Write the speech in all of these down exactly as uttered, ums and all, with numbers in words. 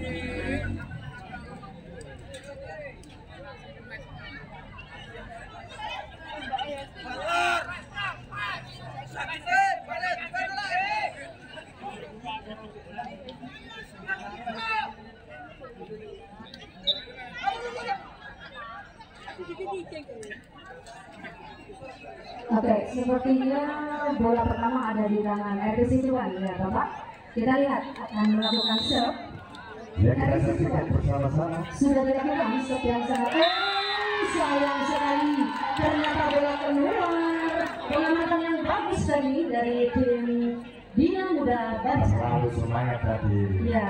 Oke, sepertinya bola pertama ada di tangan R P C Ciwan ya Bapak. Kita lihat akan melakukan serve. Ya, kita saksikan bersama-sama. Sudah dilakukan serve yang sangat eh, sayang sekali. Ternyata bola keluar. Pengamatan yang bagus tadi dari tim Bina Muda Banjar. Selalu semangat tadi. Ya.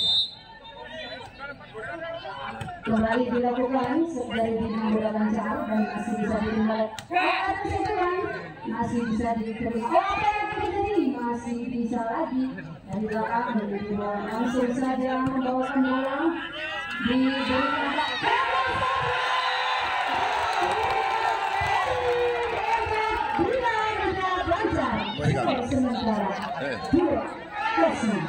Kembali dilakukan dari Bina Muda Banjar dan masih bisa diterima masih bisa diterima oh, masih bisa lagi dari belakang dari bola langsung saja membawakan bola diberikan Bina Muda Banjar sementara dua kosong.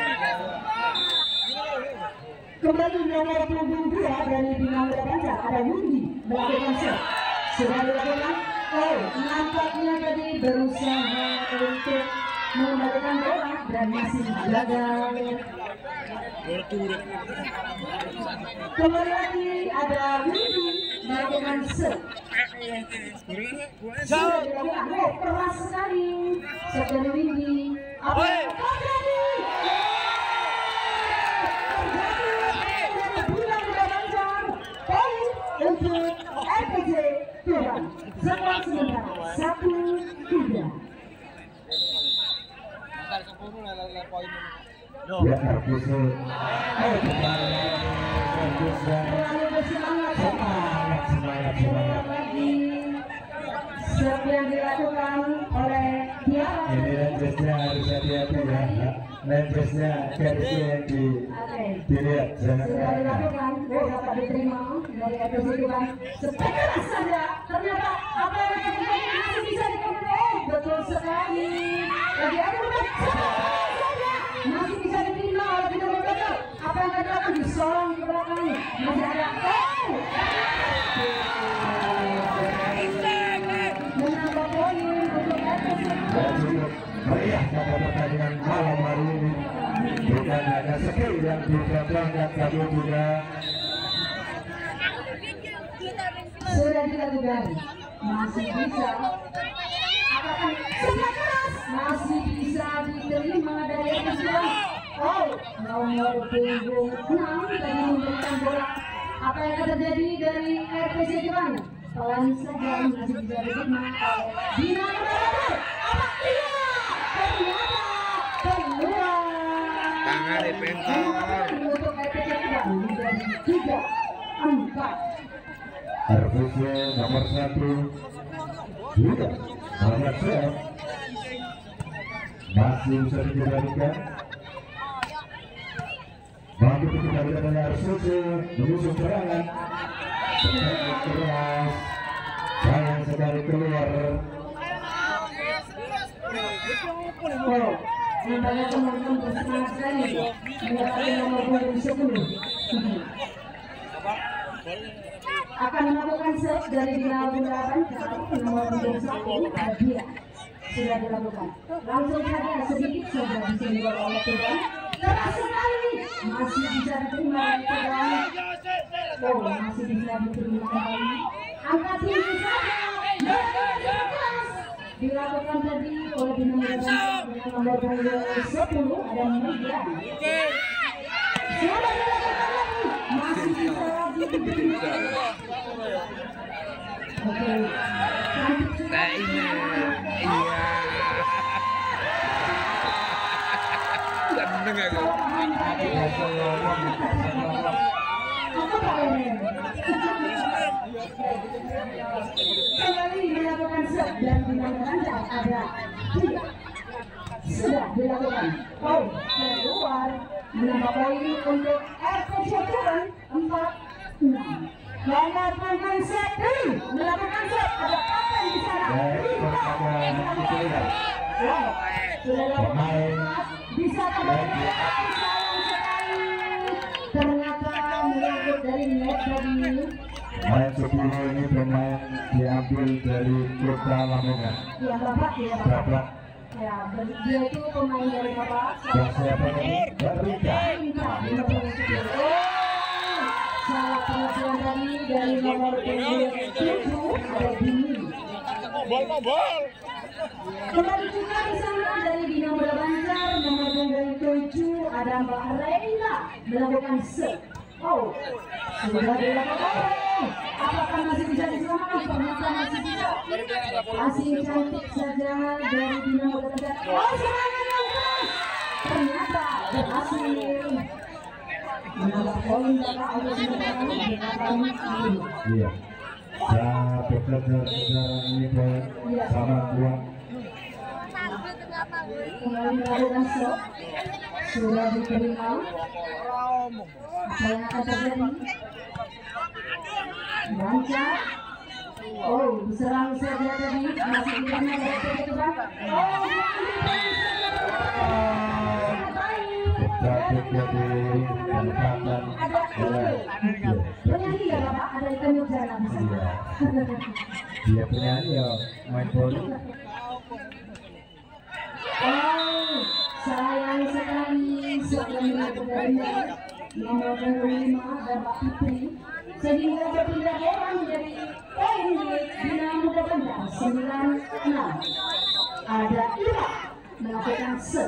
Kembali nomor punggung dua dari Bina Muda Banjar ada Yundi melakukan serve. Sudah dilakukan. Oh, nampaknya tadi berusaha untuk mengembalikan bola dan masih gagal. Kembali lagi ada Yundi melakukan serve. Sudah dilakukan. Oh, keras sekali. Serve dari Yundi. Apa yang terjadi? Untuk R P C Tuban skor sementara satu tiga. Ya, R P C. Oh, terlalu bersemangat, semangat, semangat, semangat. Serve yang dilakukan oleh Tiara. Ini Rangesnya harus hati-hati ya. Rangesnya versi yang di dilihat jangan. Sudah dilakukan, oh dapat diterima dari R P C Tuban. Sepenuhnya saja, ternyata apa yang terjadi masih bisa dikontrol. Betul sekali. Lagi ada masih bisa diterima oleh Bina Muda Banjar. Apa yang terjadi disorong ke belakang masih ada. Menambah poin untuk R P C. Meriah pada pertandingan malam hari ini. Bukan hanya skill yang dikembangkan tapi juga sudah dilakukan. Masih bisa. Apakah sudah keras? Masih bisa diterima dari R P C. Oh, nomor punggung enam tadi memberikan bola. Apa yang terjadi dari R P C Tuban? Pelan saja masih bisa diterima oleh Bina Muda Banjar. Apa iya? Ternyata keluar. Tangan dipentor. Untuk R P C Tuban menjadi tiga empat. R P C nomor satu juga sangat sehat, masih bisa dikembalikan. Mampu dikembalikan oleh R P C mengusung serangan sangat keras, sayang sekali keluar. Oh, nampaknya teman-teman bersemangat sekali mendapatkan nomor punggung sepuluh. Akan melakukan serve dari Bina Muda Banjar nomor punggung satu ada dia sudah dilakukan. Langsung saja sedikit saja disenggol oleh Tuban. Keras sekali masih bisa diterima oleh Tuban. Oh, masih bisa diterima kembali. Angkat tinggi saja. Dilakukan tadi oleh Bina Muda Banjar dengan nomor punggung sepuluh ada Media. Sudah dilakukan lagi. Masih bisa lagi diterima. Oke. Nah ini, iya. Seneng aku. Kembali dilakukan serve dan Bina Muda Banjar ada tiga. Sudah dilakukan. Oh, keluar menambah poin untuk R P C Tuban empat enam. Nomor punggung satu melakukan serve ada apa di sana? Wow, sudah dilakukan bisa kembali sayang sekali tadi. Main sepuluh ini pemain diambil dari Kota Lamongan. Ya Bapak ya Bapak. Bapak Ya, dia itu pemain dari Bapak. dan siapa ini? Barita. Salah pengusiran tadi dari nomor tujuh ada Dini. Kembali juga di sana dari Bina Bola Banjar nomor punggung tujuh ada Mbak Reina melakukan set. Oh, sudah dilakukan. Apakah masih bisa diselamatkan? Ternyata masih bisa. Masih cantik saja dari Bina Bola Banjar. Oh, serangannya keras. Ternyata berhasil. Menambah poin Bapak oleh sementara delapan sepuluh. Iya. Saya bekerja sekarang ini poin sama dua. Kembali melakukan shot. Sudah diterima. Apa yang akan terjadi? Banca. Oh, diserang saja tadi. Masih tidak ada kebetulan. Oh, Jadi jadi pendekatan oleh penyanyi ya Bapak, ada ikan yang jalan di sana. dia penyanyi ya main bola. Oh, sayang sekali sebenarnya benar nomor lima Bapak Fitri sehingga berpindah orang menjadi poin di Bina Muda Banjar sembilan enam. Ada Ira melakukan set.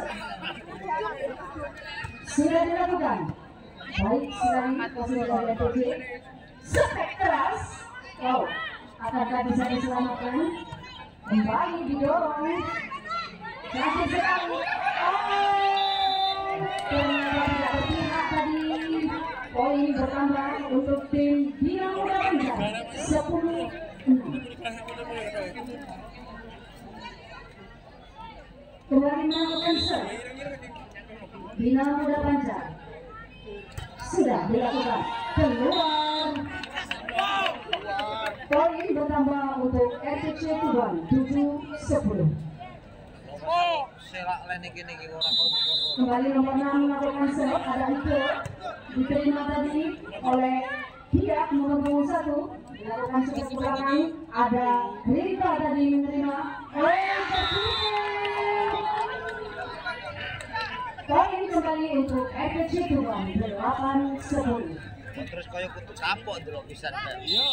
Sudah dilakukan. Baik sekali posisi dari A T C. Sepek keras. Oh, apakah bisa diselamatkan? Kembali didorong. Cantik sekali. Oh, ternyata tidak berpihak tadi. Poin bertambah untuk tim Bina Muda Banjar sepuluh enam. Kembali melakukan set. Bina Muda Banjar sudah dilakukan keluar. Poin bertambah untuk R T C Tuban tujuh sepuluh. Kembali nomor enam melakukan set. Ada itu diterima tadi oleh Tiak nomor punggung satu dilakukan set kekurangan. Ada Rita tadi menerima. Oh, poin kembali untuk R T C Tuban delapan sepuluh. Terus koyo kutu kapok dulu pisan. Iya.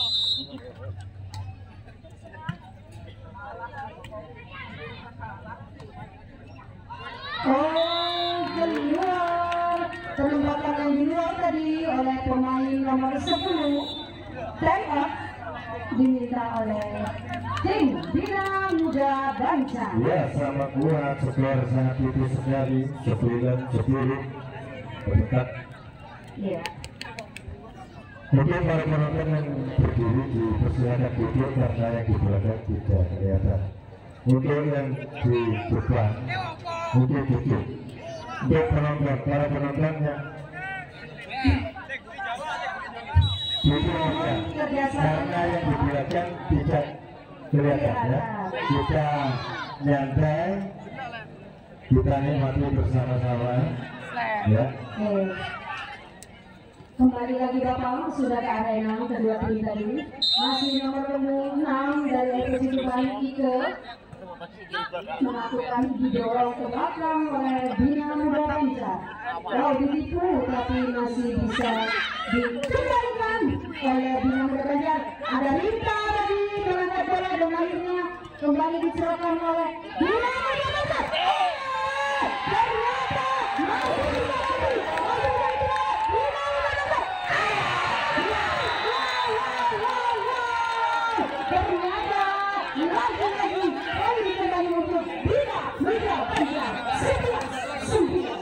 Oh, keluar. Penempatan yang di luar tadi oleh pemain nomor sepuluh. Time up diminta oleh tim Bina Muda Banjar. Ya, sama gua skor sangat tipis sekali, sembilan sepuluh. Berdekat. Iya. Mungkin para penonton yang berdiri di persilakan duduk karena yang di belakang tidak kelihatan. Untuk yang di depan, mungkin duduk. Untuk penonton, para penonton yang duduk saja, karena yang di belakang tidak kelihatan ya. Kita nyantai, kita nikmati bersama-sama, ya. Oke. Kembali lagi Bapak, sudah ke arena kedua tim tadi. Masih nomor enam dari R T C Tuban Ike melakukan didorong ke belakang oleh Bina Muda Banjar. Oh, ditipu tapi masih bisa dikembalikan oleh Bina Muda Banjar. Ada Rita tadi mengangkat bola dan akhirnya kembali diserahkan oleh Bina Muda Banjar. Ternyata masih bisa lagi. Ternyata lagi-lagi poin kembali untuk Bina Muda Banjar sebelas sembilan.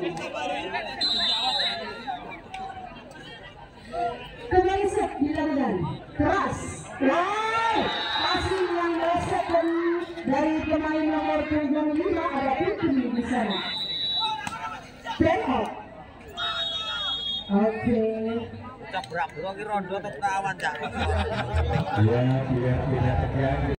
Kembali set dilakukan keras. Wow, masih melanggar second dari pemain nomor punggung lima ada Putri di sana. Play out. Oke. Cabrak dua ki rondo tetep kawan cak. Ya, biar tidak terjadi.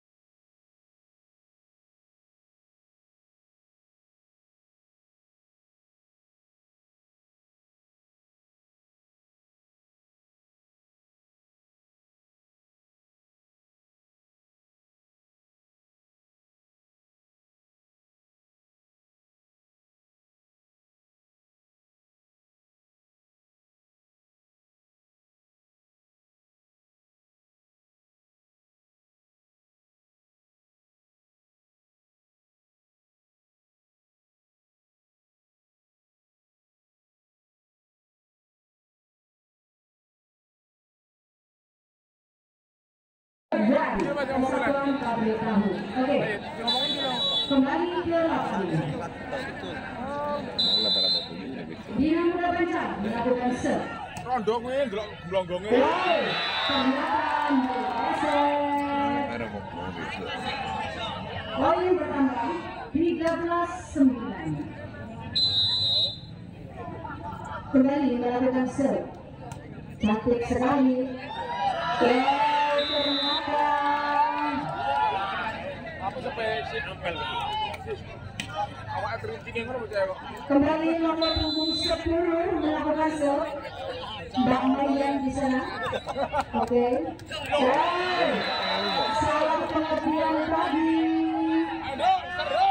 dan Persatuan Pabrik Tahu. Oke, kembali ke lapangan. Bina Muda Banjar melakukan serve. Rondo kuwi ndelok blonggongé. Wow, ternyata meleset. Poin bertambah tiga belas sembilan. Kembali melakukan serve. Cantik sekali. Wow, ternyata. Apa sampai si Ampel? Awak terinci ngono bocah kok. Kembali nomor punggung sepuluh melakukan serve. Mbak Marian di sana. Oke. Wow. Salah pengertian tadi. Aduh, seru.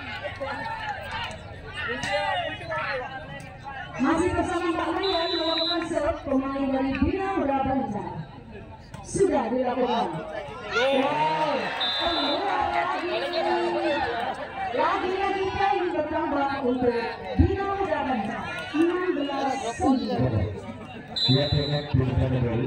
Masih bersama Mbak Marian melakukan serve pemain dari Bina Muda Banjar. Sudah dilakukan. Wow. Keluar lagi. Lagi-lagi poin bertambah untuk Bina Muda Banjar. enam belas sembilan. Dia pengen bisa kembali.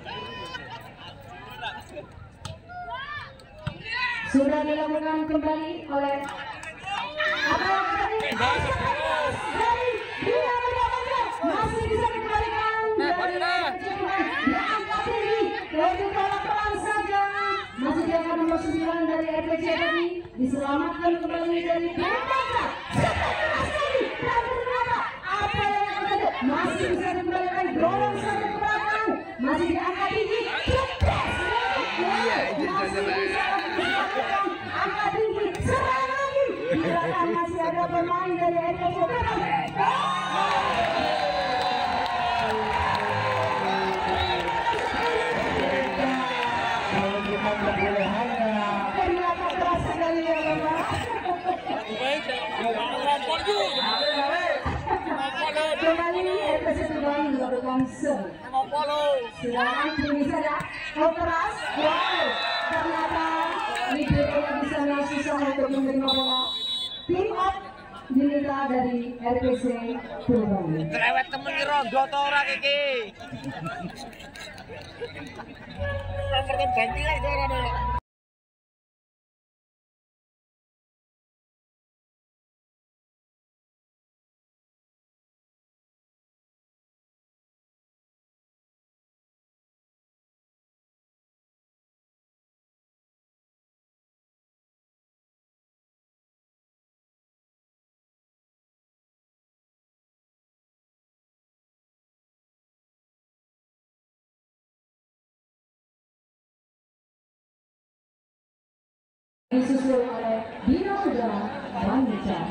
Sudah dilakukan kembali oleh apa yang tadi? Dari Bina Muda Banjar masih bisa dikembalikan dari diangkat tinggi yaitu pelan saja masih diangkat nomor sembilan dari R P C tadi diselamatkan kembali dari Bina Banjar. Setelah sekali dan ternyata apa yang akan terjadi masih bisa dikembalikan dorong satu ke belakang masih diangkat tinggi sukses. Masih bisa dilakukan angkat tinggi serang lagi di belakang masih ada pemain dari R P C tadi. Ternyata keras sekali ya Bapak. Kembali R P C Tuban melakukan serve. Silakan ini saja. Oh keras. Wow. Ternyata Widodo di sana susah untuk menerima bola. Tim up diminta dari R P C Tuban. Cerewet temen ki Rondo to ora iki. Nomor ganti lagi ora. Disusul oleh Bina Muda Banjar.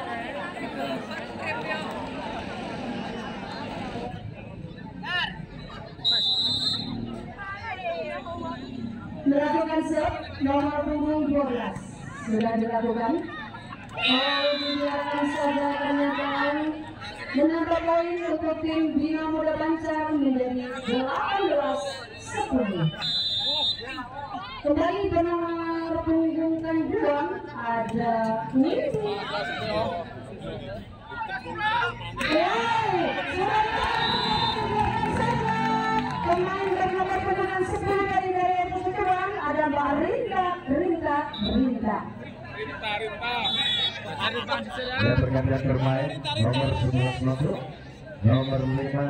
Melakukan serve nomor punggung dua belas sudah dilakukan. Oh, dibiarkan saja ternyata menambah poin untuk tim Bina Muda Banjar menjadi delapan belas sepuluh. Kembali benar punggung kedua ada Windu. Pemain bernomor punggung sepuluh dari dari atas kedua ada Mbak Rinda, Rinda, Rinda. Dia bergantian bermain nomor sebelas masuk, nomor lima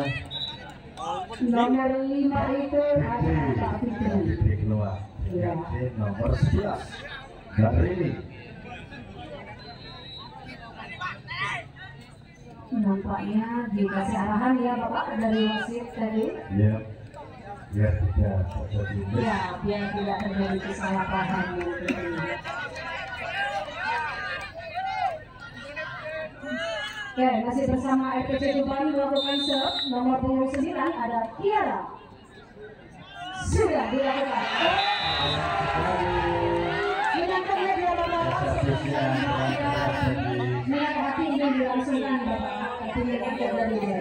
nomor lima itu ada Mbak Fitri. Fitri keluar. Ganti nomor sebelas Mbak Rini. Nampaknya dikasih arahan ya Bapak dari wasit tadi. Ya, biar tidak terjadi miss. Ya, biar tidak terjadi kesalahpahaman yang terjadi. Oke, masih bersama R P C Tuban melakukan serve nomor punggung sembilan ada Tiara. Sudah dilakukan. Menangkapnya dia Bapak. Minat hati ini dilangsungkan Bapak. Pemilihan dari dia.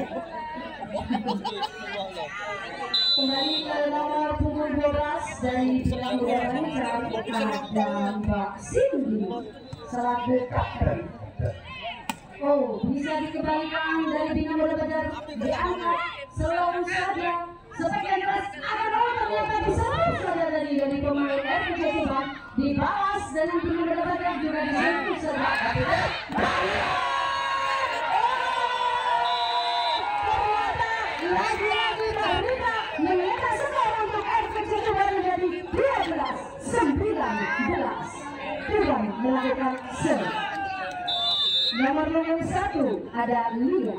Kembali ke nomor punggung dua belas dari Bina Muda Banjar ada Mbak Cindy selaku kapten. Oh, bisa dikembalikan dari Bina Muda Banjar diangkat selalu saja sebagian keras ada nomor ternyata bisa saja dari dari yang ingin mendapatkan juga di sini serta lagi-lagi Barita menyetak skor untuk R P C Tuban menjadi dua belas sembilan belas. Tuban melakukan serve. Nomor punggung satu ada Lia.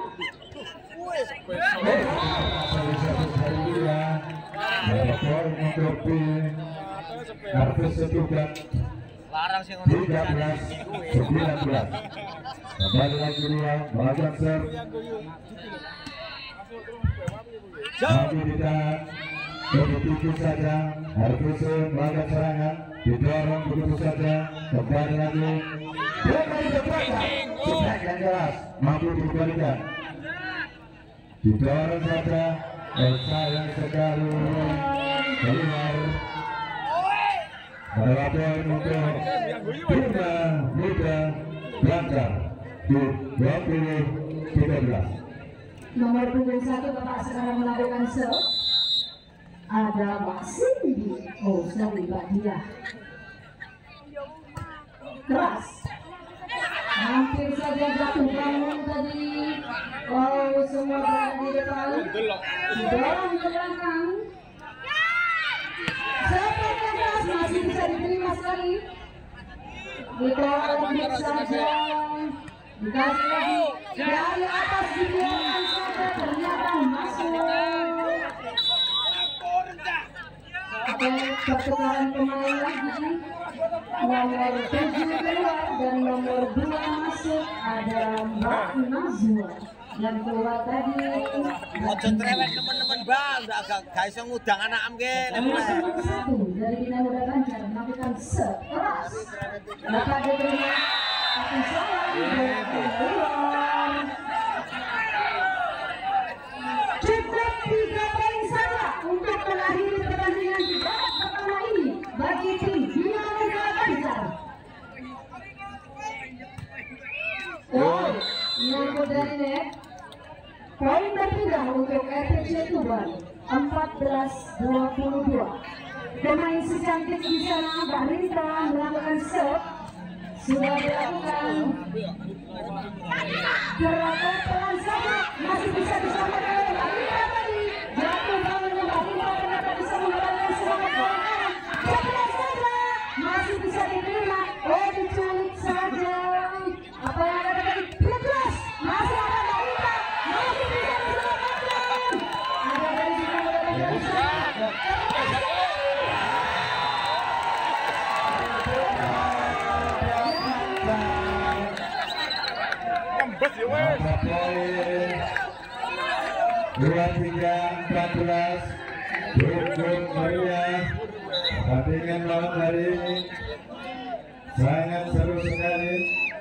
Larang sih tiga belas sembilan belas. Kembali lagi Lia melakukan serve. Tapi tidak begitu saja, harus melakukan serangan, didorong begitu saja, kembali lagi, kembali ke belakang, strike yang keras, mampu dikembalikan, didorong saja, dan sayang sekali keluar, melapor untuk Bima Muda Blancar di dua puluh tiga belas. Nomor punggung satu Bapak sekarang melakukan serve. Ada Mbak Cindy. Oh, sedang Mbak Dia. Keras. Hampir saja jatuh bangun tadi. Oh, semua berada di depan. Dorong ke belakang. Serve keras masih bisa diterima sekali. Ditolak saja. Dikasih lagi dari atas dibiarkan saja, ternyata masuk. Pertukaran pemain lagi. Nomor tujuh keluar dan nomor dua masuk, ada Mbak Nazwa. Dan keluar tadi ojo trewek teman-teman bang, agak guys yang ngudang anak amgen. nomor satu dari Bina Muda Banjar melakukan serve keras. Dapat diterima. Tapi salah, cukup tiga poin saja untuk mengakhiri pertandingan di babak pertama ini bagi tim Bina Muda Banjar. Oh, nyangkut dari net. Poin berpindah untuk R P C Tuban empat belas dua puluh dua. Pemain secantik di sana Barita melakukan serve. Sudah dilakukan gerakan pelan saja, masih bisa diselamatkan oleh Barita tadi. Jatuh bangun Barita ternyata bisa mengembalikan semangat kawan-kawan. Cepat saja, masih bisa diterima. Oh, diculik saja. Apa yang ada tadi? Plus, masih ada Barita, masih bisa diselamatkan. Ada dari sini ada dari sana. Dua tiga empat belas cukup meriah pertandingan malam hari ini sangat seru sekali.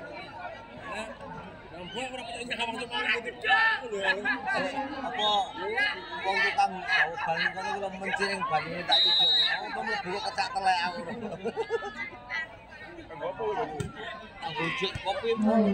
Apa wong tukang bali kono kula menciring bali tak cucuk. Apa mlebu kecak telek aku. Bujuk kopi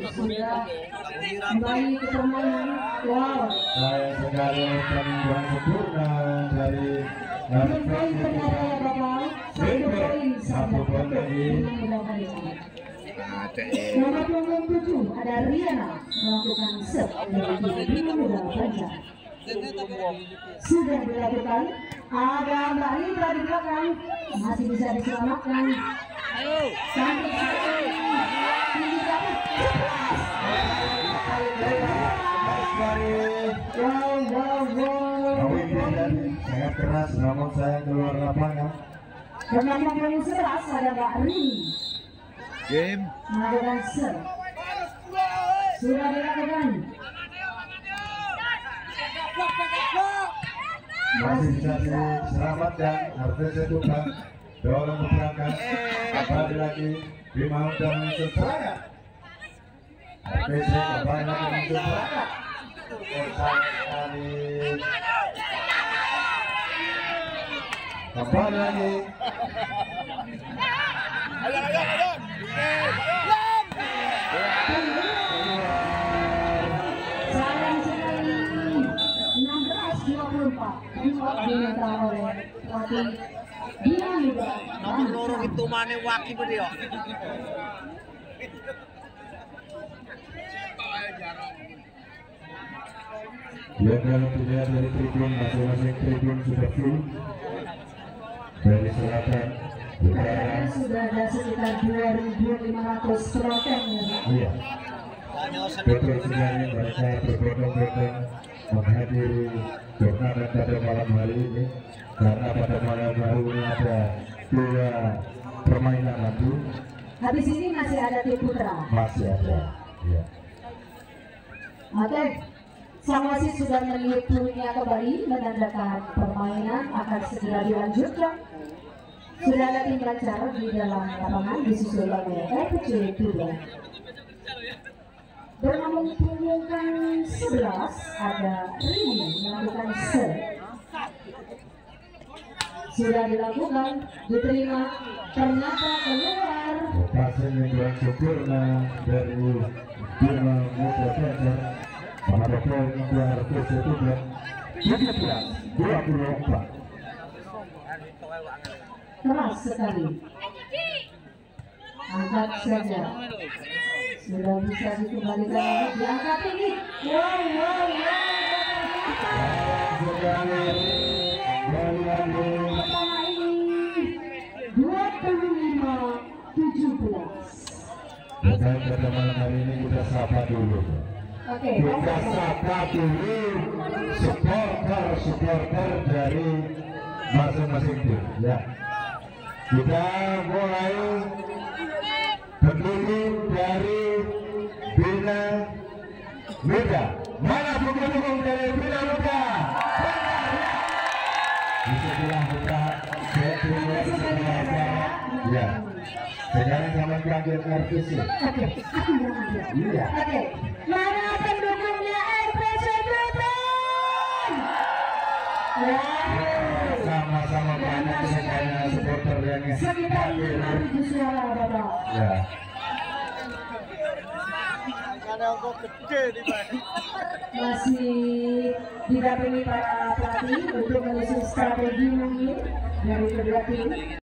Kembali ke permainan. Wow. Saya sekali penyembuhan sempurna dari Poin ternyata ya Bapak. Satu poin saja untuk Bina Muda Banjar. Nomor punggung tujuh ada Riana melakukan serve dari Bina Muda Banjar. Sudah dilakukan. Ada Mbak Rita di belakang, masih bisa diselamatkan. Sampai sekali. Wow, wow, wow. sangat keras namun saya keluar lapangan. Dengan nomor sebelas ada Mbak Rini. game Melakukan serve. Sudah dilakukan. Masih bisa diselamatkan Artis Tuban dorong ke belakang kembali lagi Bima Muda menyusul serangan. Artis kembali lagi menyusul serangan. Kembali lagi Ayo, ayo, ayo. Sayang sekali. enam belas dua puluh empat diminta oleh pelatih Bina Muda Nomor loro itu mana waki dia. Ya, kalau dilihat dari tribun, masing-masing tribun sudah full. Dari selatan, utara, sudah ada sekitar dua ribu lima ratus penonton ya Pak. iya. Betul sekali, mereka berbondong-bondong menghadiri turnamen pada malam hari ini. Karena pada malam hari ini ada dua permainan lagi. Habis ini masih ada tim putra. Masih ada, ya. Oke, sang wasit sudah menghitungnya kembali, menandakan permainan akan segera dilanjutkan. Sudah ada tim lancar di dalam lapangan disusul oleh R P C dua. Bernomor punggung sebelas ada Rini melakukan set. Sudah dilakukan, diterima, ternyata keluar. Passing yang kurang sempurna dari Bina Muda Banjar. Pada poin dua ratus tujuh belas dua puluh empat. Keras sekali. Angkat saja. Sudah bisa dikembalikan lagi, diangkat ini. Wow, wow, wow. Pertama ini dua puluh lima tujuh belas. Dan pada malam hari ini kita sapa dulu. Oke, Kita sapa dulu supporter-supporter dari masing-masing tim. Ya, kita mulai berdiri dari Bina Muda. Mana pendukung dari Bina Muda? Di sebelah kita, sebelah sebelah sana. Ya, sekarang sama panggil R P C. Oke, aku bilang aja. Iya. Oke, mana pendukungnya R P C Japan? Ya, Sama-sama banyak semuanya supporter yang sekitar lima ribu suara Bapak. ya. Masih didampingi para pelatih untuk menyusun strategi mungkin dari kedua tim.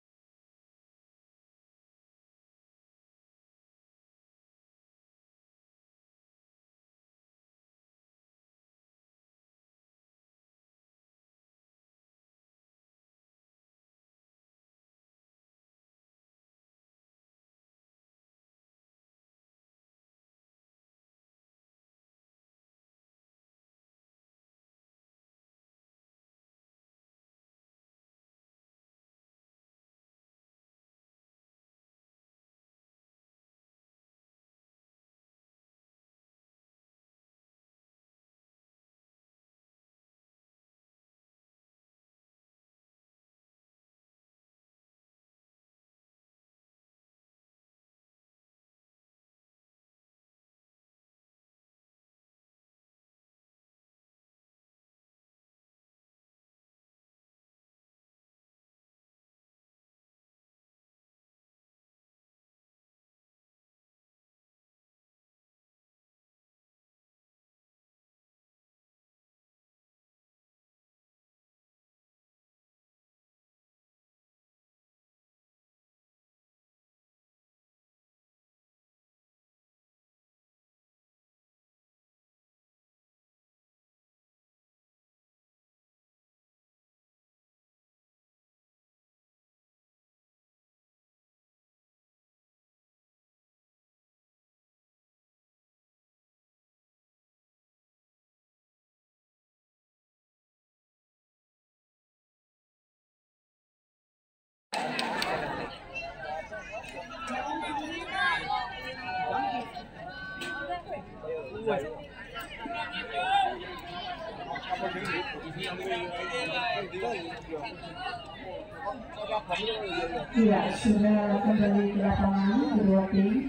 Iya, sudah kembali ke lapangan kedua tim.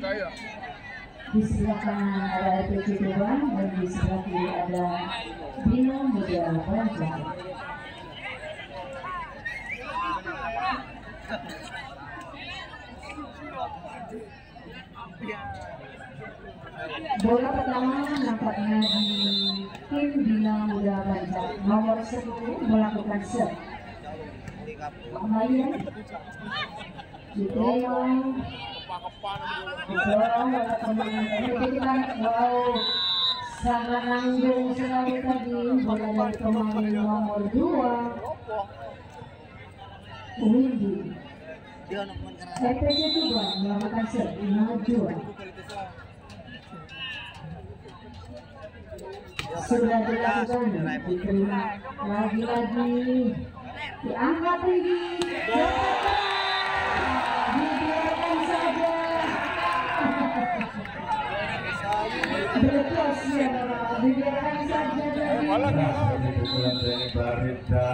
Di sebelah kanan ada R P C Tuban dan di sebelah kiri ada Bina Muda Banjar. Bola pertama nampaknya di tim Bina Muda Banjar. Nomor sepuluh melakukan serve. kembali ya. Diterima, didorong oleh pemain Pendidikan. Wow, sangat nanggung sekali tadi bola dari pemain nomor dua Windy. R P C juga melakukan set lima dua. Sudah dilakukan, diterima lagi-lagi, diangkat tinggi, dibiarkan saja. Berkelas ya, dibiarkan saja dari pukulan dari Barita.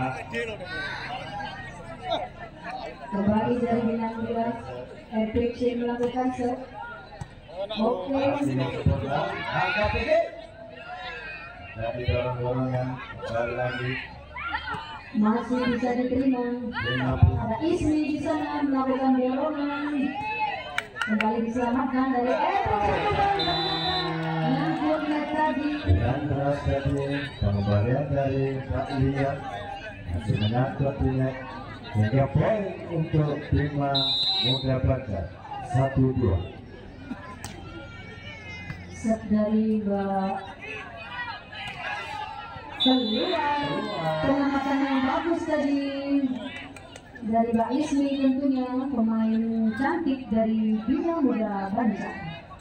Kembali dari bintang dua, R P C melakukan set. Oke, Angkat tinggi. Dari dorong-dorongan kembali lagi. masih bisa diterima. Ada Ismi di sana melakukan dorongan. Kembali diselamatkan dari R P C nyangkutnya tadi. Dengan keras tadi pengembalian dari Pak Lia masih menyangkut di net hingga poin untuk Bima Muda Bangsa satu dua. Set dari Mbak keluar, pengamatan yang bagus tadi dari Mbak Ismi, tentunya pemain cantik dari Bima Muda Banjar.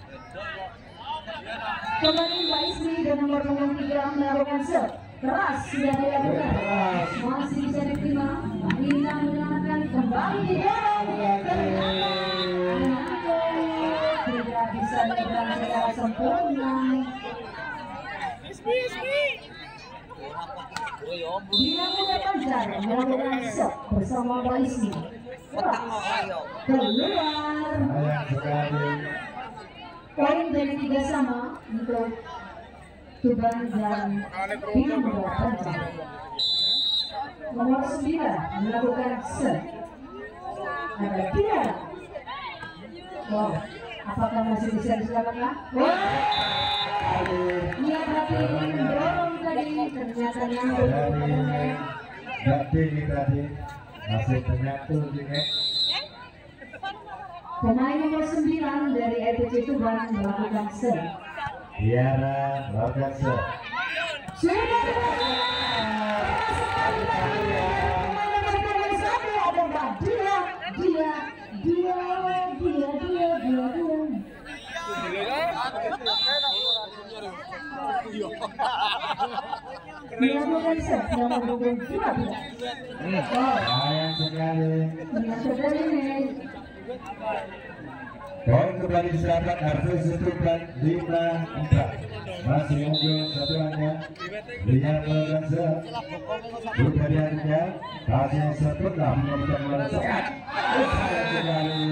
Kembali Mbak Ismi dan nomor punggung tiga melakukan set keras, sudah dilakukan, masih bisa diterima. Mbak Ina menyelamatkan, kembali didorong, tidak bisa diterima secara sempurna. Bima Muda Banjar melakukan set bersama Mbak Ismi. Keras, keluar. Sayang sekali. Poin dari tiga sama untuk Tuban dan Bima Muda Banjar. Nomor sembilan melakukan set. Ada tiga. Wow, apakah masih bisa diselamatkan? Wow, ia berarti dorong tadi, ternyata nyangkut. Dari Mbak Dewi tadi masih menyatu di net. Pemain nomor sembilan dari R P C Tuban melakukan set. Tiara melakukan set. Sudah ada Mbak Dia, dia, dia, dia, dia, dia, dia. Melakukan set nomor dua puluh dua. Sayang sekali. Menyatu dari net. Poin kembali disahabat harus Tuban lima empat. Masih unggul satu hanya. Lia melakukan set. Budayanya masih sempurna memberikan bola sekat. Sayang sekali.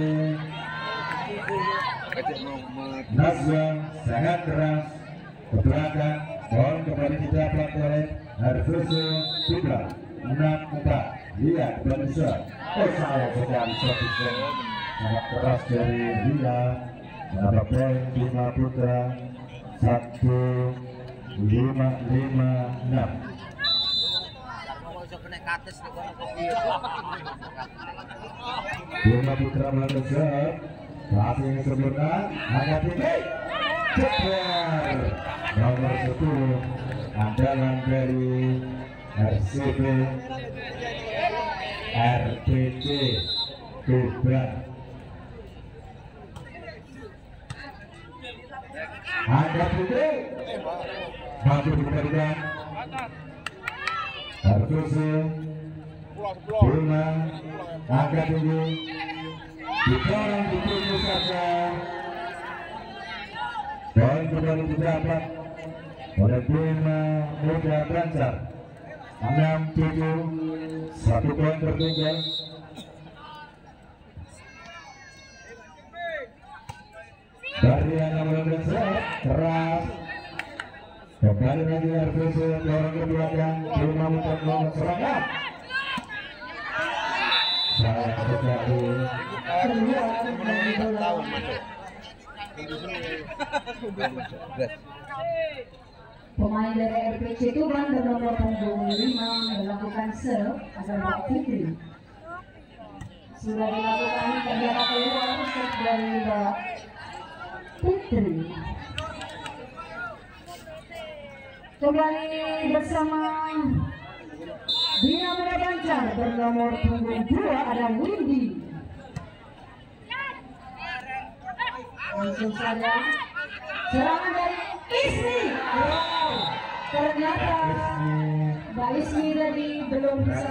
Nazwa sangat keras ke belakang. Poin kembali didapat oleh Harfusu Tuban enam empat. Lia kembali set. Oh sayang sekali servisnya sangat keras dari Lia. Menambah poin Bima Putra satu lima lima enam. Bima Putra melakukan set. Masih yang sempurna, angkat tinggi, cepat. Nomor sepuluh andalan dari R C B R P C Tuban. Angkat tinggi, mampu dikembalikan. Harus Bima angkat tinggi. Didorong dituju saja. Poin kembali didapat oleh Bima Muda Banjar enam tujuh. Satu poin tertinggal. Dari yang melakukan set keras. Kembali lagi R P C dorong ke belakang. Bima Muda melakukan serangan. Sayang sekali. Pemain dari R P C Tuban bernomor punggung lima melakukan serve adalah Mbak Fitri. sudah dilakukan ternyata keluar set dari Mbak Putri. Kembali bersama Bina Muda Banjar bernomor punggung dua ada Windy. Langsung saja serangan dari Ismi. Wow, ternyata Mbak Ismi tadi belum bisa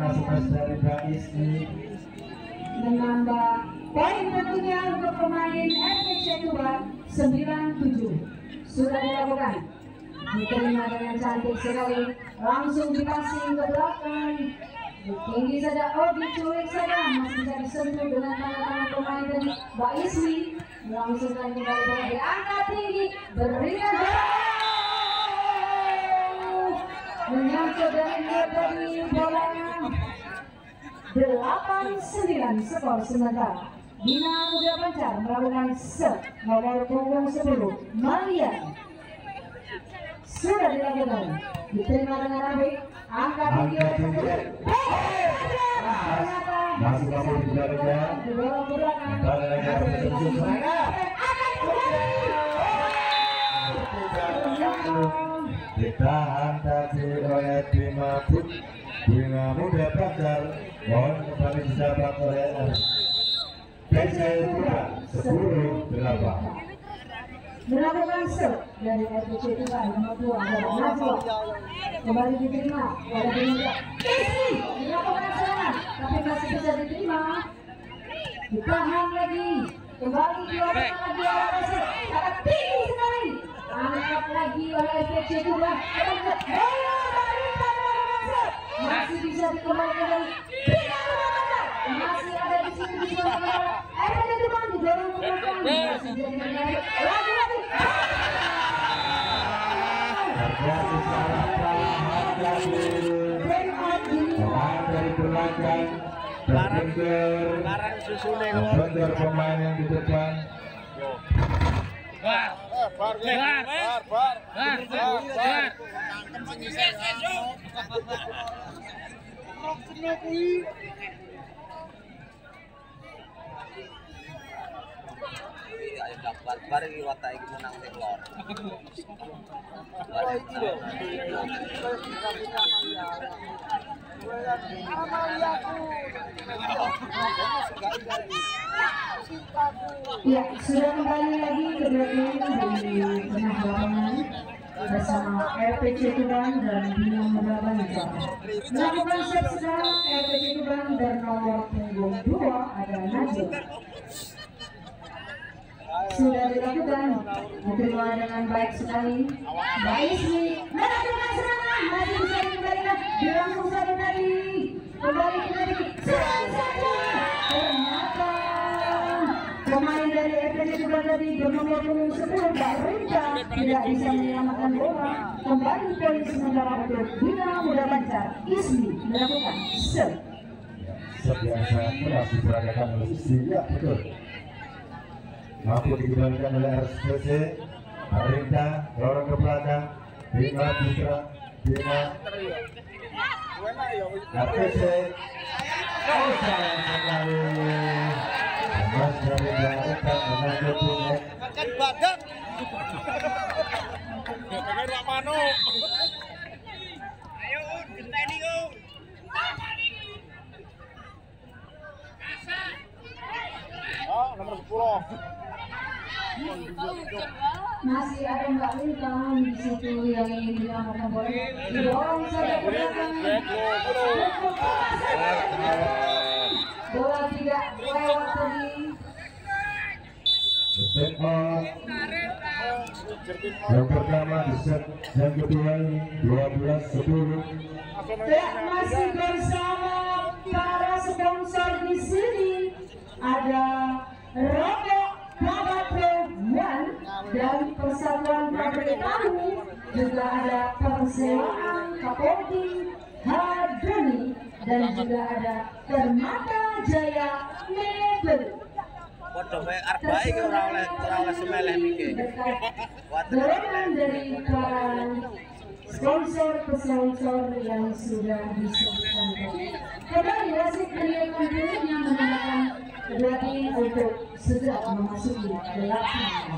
menambah poin tentunya untuk pemain R P C Tuban sembilan tujuh. Sudah dilakukan, diterima dengan cantik sekali, langsung dipasing ke belakang, tinggi saja, oh diculik saja, masih bisa disentuh dengan tangan-tangan pemain dari Mbak Ismi. Langsung kali kembali bola diangkat tinggi, berikan bola menyangkut dari dari bola. Delapan sembilan skor sementara. Bina Muda Banjar melakukan set nomor punggung sepuluh Malia. Sudah dilakukan, diterima dengan baik, angkat tinggi, masih kamu di belakang, ditahan tadi oleh Bima Put, Bina Muda Banjar, mohon kembali disabat oleh P C Tuban sepuluh delapan. Melakukan set dari R P C Tuban nomor dua adalah Najwa. Kembali diterima oleh Bina Ismi, melakukan serangan tapi masih bisa diterima, ditahan lagi, kembali dilakukan lagi oleh set, sangat tinggi sekali, angkat lagi oleh R P C Tuban, masih bisa dikembalikan dari Bina Muda Banjar, masih ada di sini di sana R P C Tuban didorong ke belakang, masih jadi menarik lagi lagi. Dari belakang Larang susunya bener pemain yang di depan. Bar, bar, bar, bar, bar, bar. ayo dapat bar iki watak iki menang ning lor. Ya, sudah kembali lagi ke belakang di tengah lapangan bersama R P C Tuban dan Bina Muda Banjar. Melakukan set sekarang R P C Tuban dan nomor punggung dua ada Najwa. Sudah dilakukan, diterima dengan baik sekali. Mbak Ismi melakukan serangan, masih bisa dikembalikan, langsung saja tadi kembali ke tadi serang saja. Ternyata pemain dari R P C Tuban tadi bernomor punggung sepuluh Mbak Rinta tidak bisa menyelamatkan bola. Kembali poin sementara untuk Bina Muda Banjar. Ismi melakukan set. Set yang sangat keras diperagakan oleh Ismi, ya betul. Mampu dikembalikan oleh R P C. Rinta dorong ke belakang, Bima Putra, Bima R P C. Oh sayang sekali, Mas dari Rinta menangkap punya. Makan badan. Pakai rak mano. Ayo Un, genteni Un. Ah, nomor sepuluh. Masih ada Mbak Rinta di situ yang ingin menyelamatkan bola. Dorong saja ke belakang. Bola tidak lewat tadi. Tempat yang pertama di set yang kedua dua belas sepuluh. Ya, masih bersama para sponsor di sini ada Rokok Kabatre One dan Persatuan Pabrik Tahu, juga ada Persewaan Kapolri Hadani dan juga ada Permata Jaya Mebel. Podo wae arep bae iki ora oleh ora oleh semeleh mikir. Dorongan dari para sponsor-sponsor yang sudah disebutkan. Kembali wasit menilai berikutnya menambah kedua tim untuk segera memasuki lapangan.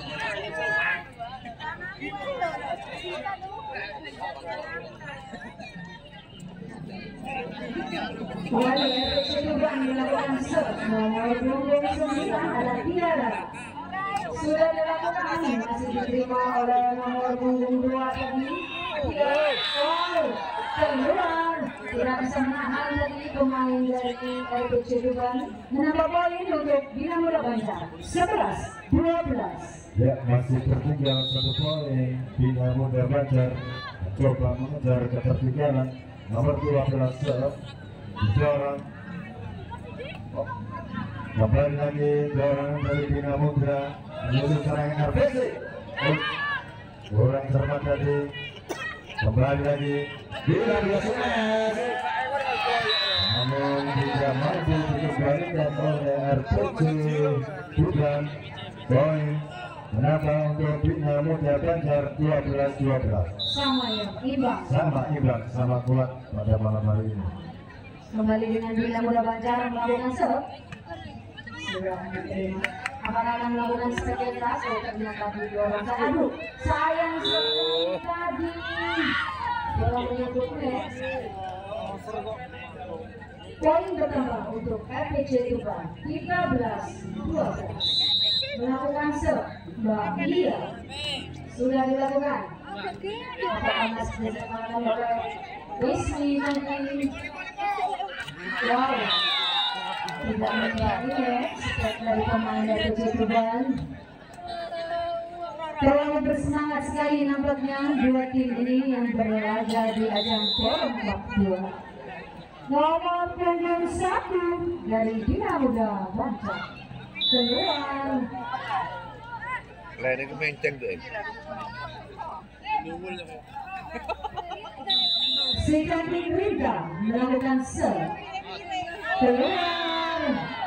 Wali R P C Tuban melakukan serve nomor punggung sembilan adalah Tiara. Sudah dilakukan, masih diterima oleh nomor punggung dua tadi. Oh, keluar, tidak bisa menahan dari pemain dari R P C Tuban. Menambah poin untuk Bina Muda Banjar sebelas dua belas. Ya, masih tertinggal satu poin. Bina Muda Banjar mencoba mengejar ketertinggalan. Nomor dua belas serve didorong. Oh, kembali lagi dorongan dari Bina Muda menuju serangan R P C. Oh, kurang cermat tadi. Kembali lagi Bina Muda smash, namun tidak mampu dikembalikan oleh R P C Tuban. Poin menambah untuk Bina Muda Banjar dua belas dua belas. Sama ya, imbang. Sama imbang, sama kuat pada malam hari ini. Kembali dengan Bina Muda Banjar melakukan serve. Sudah diterima. Apakah akan melakukan sebagai keras? Oh, ternyata didorong. Aduh, sayang sekali tadi. Dorong menyebut net. Poin bertambah untuk R P C Tuban tiga belas dua belas. Melakukan serve, Mbak Lia sudah dilakukan. Apakah masih dilakukan oleh Wismi nanti? Wow, tidak menjadi step dari pemain R P C Tuban. Terlalu bersemangat sekali nampaknya dua tim ini yang berlaga di ajang Perempat dua. Nomor punggung satu dari Bina Muda Banjar keluar. Lain ke menceng tu. Sikati Rida melakukan serve keluar.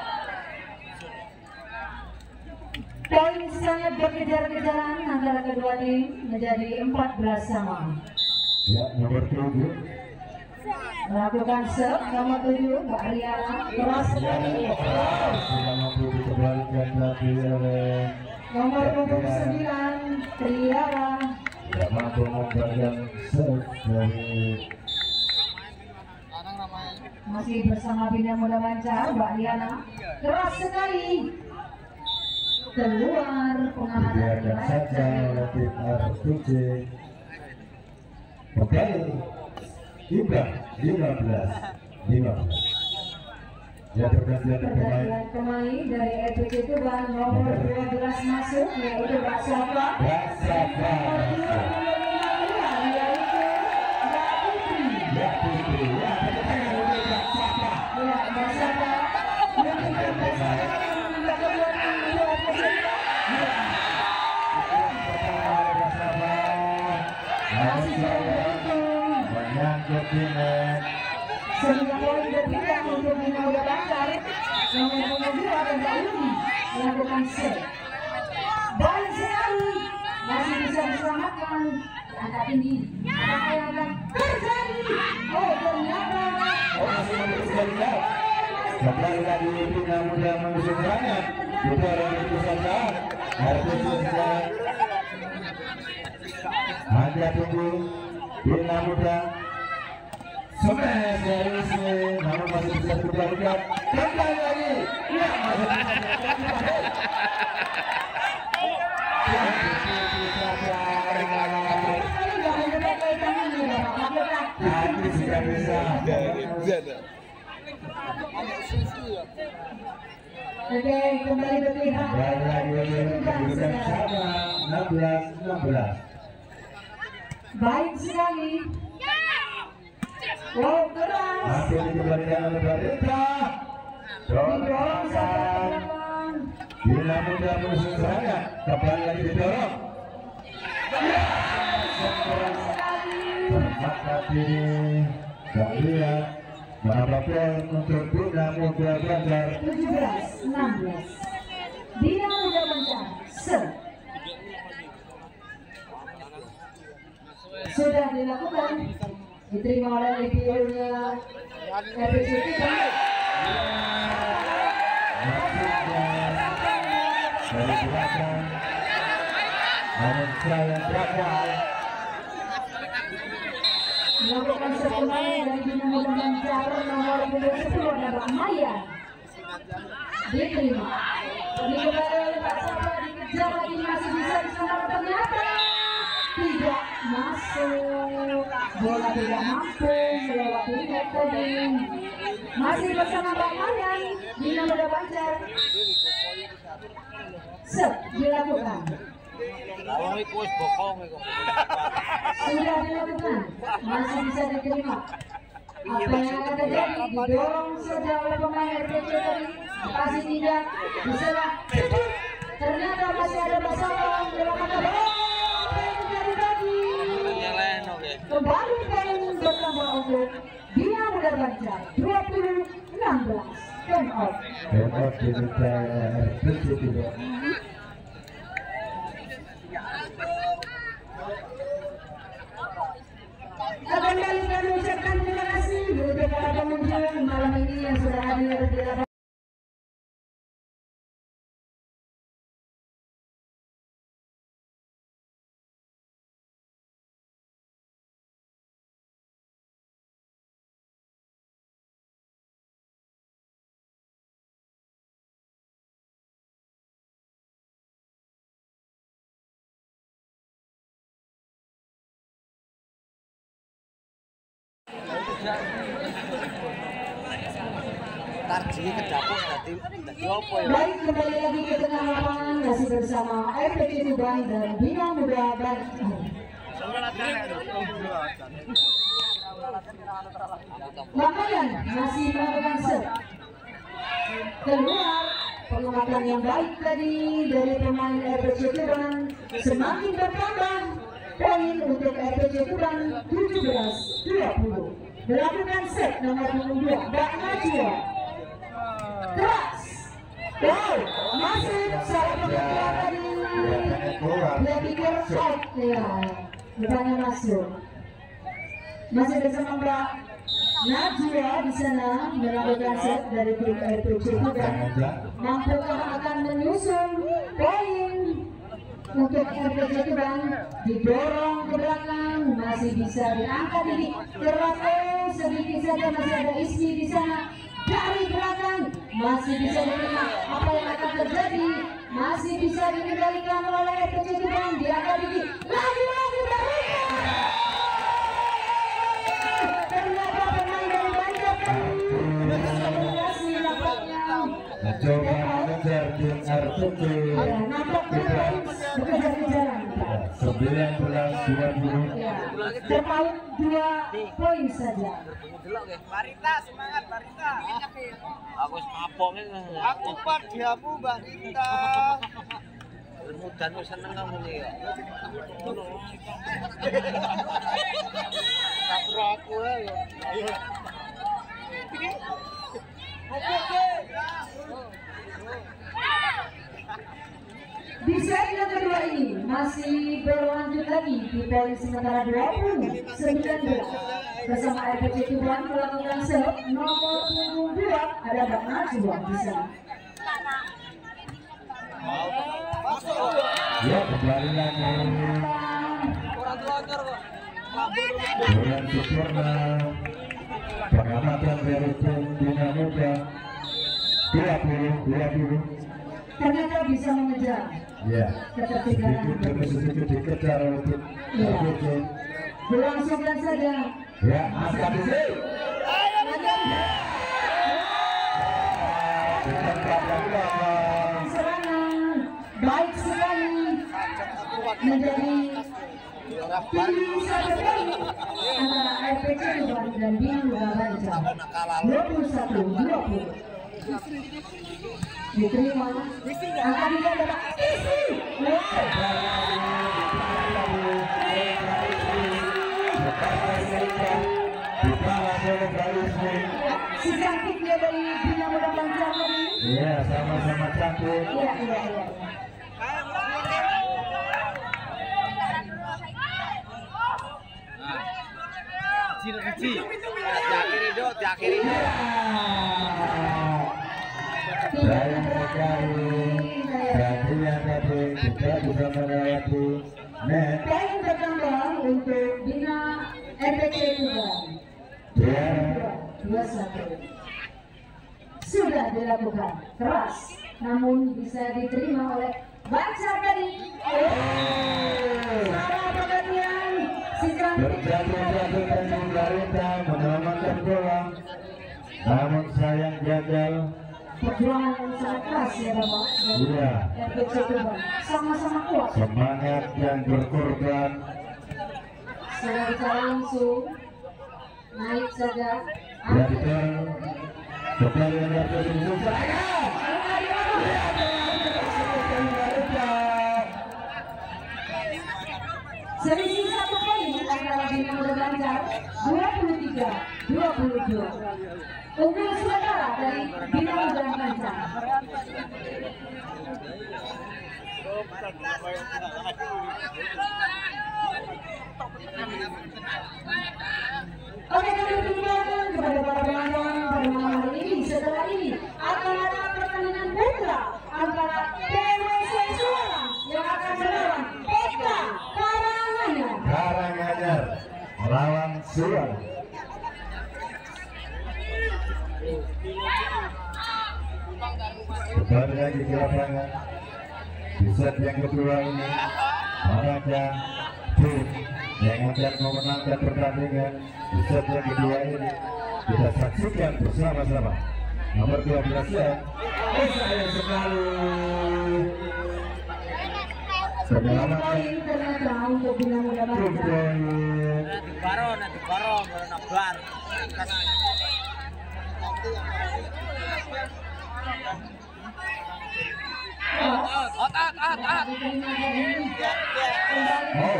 Poin sangat berkejar-kejaran antara kedua tim menjadi empat belas sama. Ya, nomor tujuh Melakukan serve nomor tujuh Mbak Riana keras sekali. sudah mampu dikembalikan tadi oleh Nomor punggung sembilan Triara tidak mampu memberikan serve dari masih bersama Bina Muda Banjar. Mbak Riana keras sekali keluar, pengaman dibiarkan saja oleh tim R P C. Kembali imbang lima belas lima belas. Ya, pergantian pemain. pergantian pemain dari R P C Tuban nomor dua belas masuk yaitu Mbak Safa. Mbak Safa masuk. Yaitu Mbak Putri. Ya, Putri. Ya, tepuk tangan untuk Mbak Safa. Ya, Mbak Safa menunjukkan prestasi yang kedua tim di R P C Tuban. Masih beruntung menyangkut tinet. sehingga poin berbeda untuk Bina Muda Banjar. Nomor punggung dua dan Mbak Yudi melakukan serve. Baik sekali, masih bisa diselamatkan. Angkat tinggi, apakah yang akan terjadi? Oh, ternyata Oh, masih meneruskan lihat. Kembali lagi Bina Muda mengusung serangan. Didorong itu saja. R P C sedang hanya tunggu Bina Muda. Smash dari Wismi, namun masih bisa dikembalikan. Kembali lagi. Ya, masih Nanti sudah bisa. Oke, kembali berpihak. Kembali lagi kedudukan sama enam belas enam belas. Baik sekali. Wow, keras. Masih dikembalikan oleh Barita. Didorong Dorong saja. Bina Muda musuh serangan. Kembali lagi didorong. Termakan diri. Tak lihat. Menambah poin untuk Bina Muda Banjar. tujuh belas enam belas. Bina Muda Banjar serve. Sudah dilakukan, diterima oleh reviewnya R P C Tuban. namun saya gagal. Melakukan serangan dari Bina Muda Banjar nomor sepuluh adalah Maya. Diterima. Dikejar oleh Pak Sapa, dikejar lagi masih bisa diselamatkan, ternyata tidak masuk. Bola tidak mampu melewati net tebing. Masih bersama Pak Mayan, Bina Muda Banjar. Set dilakukan. Kalau itu bokong itu. Sudah dilakukan, masih bisa diterima. Apa yang akan terjadi? Didorong saja oleh pemain R P C tadi, masih tidak bisa. Ternyata masih ada masalah dalam mata bola. Apa yang terjadi tadi? Kembali poin bertambah untuk Bina Muda Banjar dua puluh enam belas. Turn out. Turn out diminta R P C tidak. Kembali kami ucapkan terima kasih untuk para pengunjung malam ini yang sudah hadir di lapangan. Tarji ke dapur nanti apa ya? Baik, kembali lagi ke tengah lapangan masih bersama R P C Tuban dan Bina Muda Banjar. Makayan masih melakukan set. Keluar penguatan yang baik tadi dari pemain R P C Tuban, semakin bertambah poin untuk R P C Tuban tujuh belas dua puluh. Melakukan set nomor dua puluh dua Mbak Najwa. Keras. Wow, masih salah pengeluaran tadi. Dia pikir out ya, bukannya masuk. Masih bersama Mbak Najwa di sana melakukan set dari tim R P C Tuban. Mampukah akan menyusun poin untuk R P C Tuban? Didorong ke belakang, masih bisa diangkat ini. Terlalu sedikit saja masih ada isi di sana. Dari belakang masih bisa diterima. Apa yang akan terjadi? Masih bisa dikendalikan oleh R P C Tuban. Diangkat ini lagi-lagi dari ternyata pemain dari Banjar berkomunikasi nampaknya. Coba mengejar tim R P C. Nampaknya berkejar-kejaran. sembilan belas dua puluh. Terpaut dua poin saja. Barita semangat Barita. Aku kapok ini. Aku padiamu Mbak Rita. Mudan wis seneng kamu nih ya. Kapro aku ya. Ayo. Oke. Di set yang kedua ini masih berlanjut lagi di poin sementara dua puluh sembilan belas bersama R P C Tuban melakukan set nomor dua puluh dua ada Mbak Najwa di sana. Ya, kembali lagi. Orang tua nyar kok. Bulan sempurna. Pengamatan dari tim Bina Muda dua puluh dua puluh. Ternyata bisa mengejar. Ya, Ketertinggalan. sedikit demi sedikit dikejar oleh tim Ya. R P C. Berlangsungkan saja. Ya, angkat di sini. Serangan baik sekali menjadi pilih satu poin antara R P C Tuban dan Bina Muda Banjar dua puluh satu dua puluh. Diterima akan dijaga Pak Isi. Si cantiknya dari Bina Muda Banjar tadi. Iya, sama-sama cantik. Iya, iya, iya. Diakhiri dok, diakhiri. Sayang sekali. Tadinya tadi kita bisa melewati net. Poin bertambah untuk Bina R P C Tuban. Ya. dua satu. Sudah dilakukan keras, namun bisa diterima oleh Bancar tadi. Oh, salah perhatian si cantik. Berjatuh-jatuh dan Barita menyelamatkan bola, namun sayang gagal. Perjuangan yang sangat keras ya Bapak. Iya. R P C Tuban sama-sama kuat. Semangat yang berkorban. Secara bicara langsung naik saja. Gagal. Kembali yang tertuju saya. Selisih satu poin antara Bina Muda Banjar dua puluh tiga dua puluh dua. Unggul sementara dari Bina Muda Banjar. Oke, kami mengingatkan kepada para penonton pada malam hari ini. Setelah ini akan ada pertandingan putra antara P W C Suara yang akan melawan Peta Karanganyar. Karanganyar melawan Suara. Kembali lagi ke lapangan. Di set yang kedua ini, manakah tim yang akan memenangkan pertandingan di set yang kedua ini? Kita saksikan bersama-sama. Nomor dua belas ya. Oh, sayang sekali. Penyelamatan Poin ternyata untuk Bina Muda Banjar. Nanti baro, nanti baro, baru nabar. Out, out, out, out. Oh.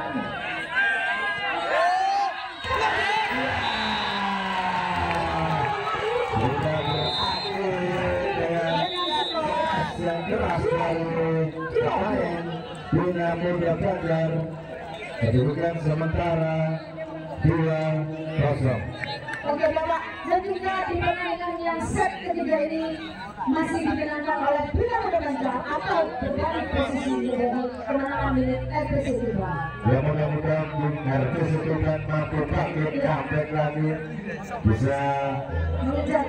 Sudah berakhir dengan yang keras dari pemain Bina Muda Banjar. Kedudukan sementara dua kosong. Oke Bapak, dan juga di pertandingan yang set ketiga ini masih dimenangkan oleh Bina Muda Banjar atau berbalik posisi menjadi kemenangan milik R P C Tuban. Ya mudah-mudahan tim R P C Tuban mampu bangkit comeback lagi, bisa Mengejar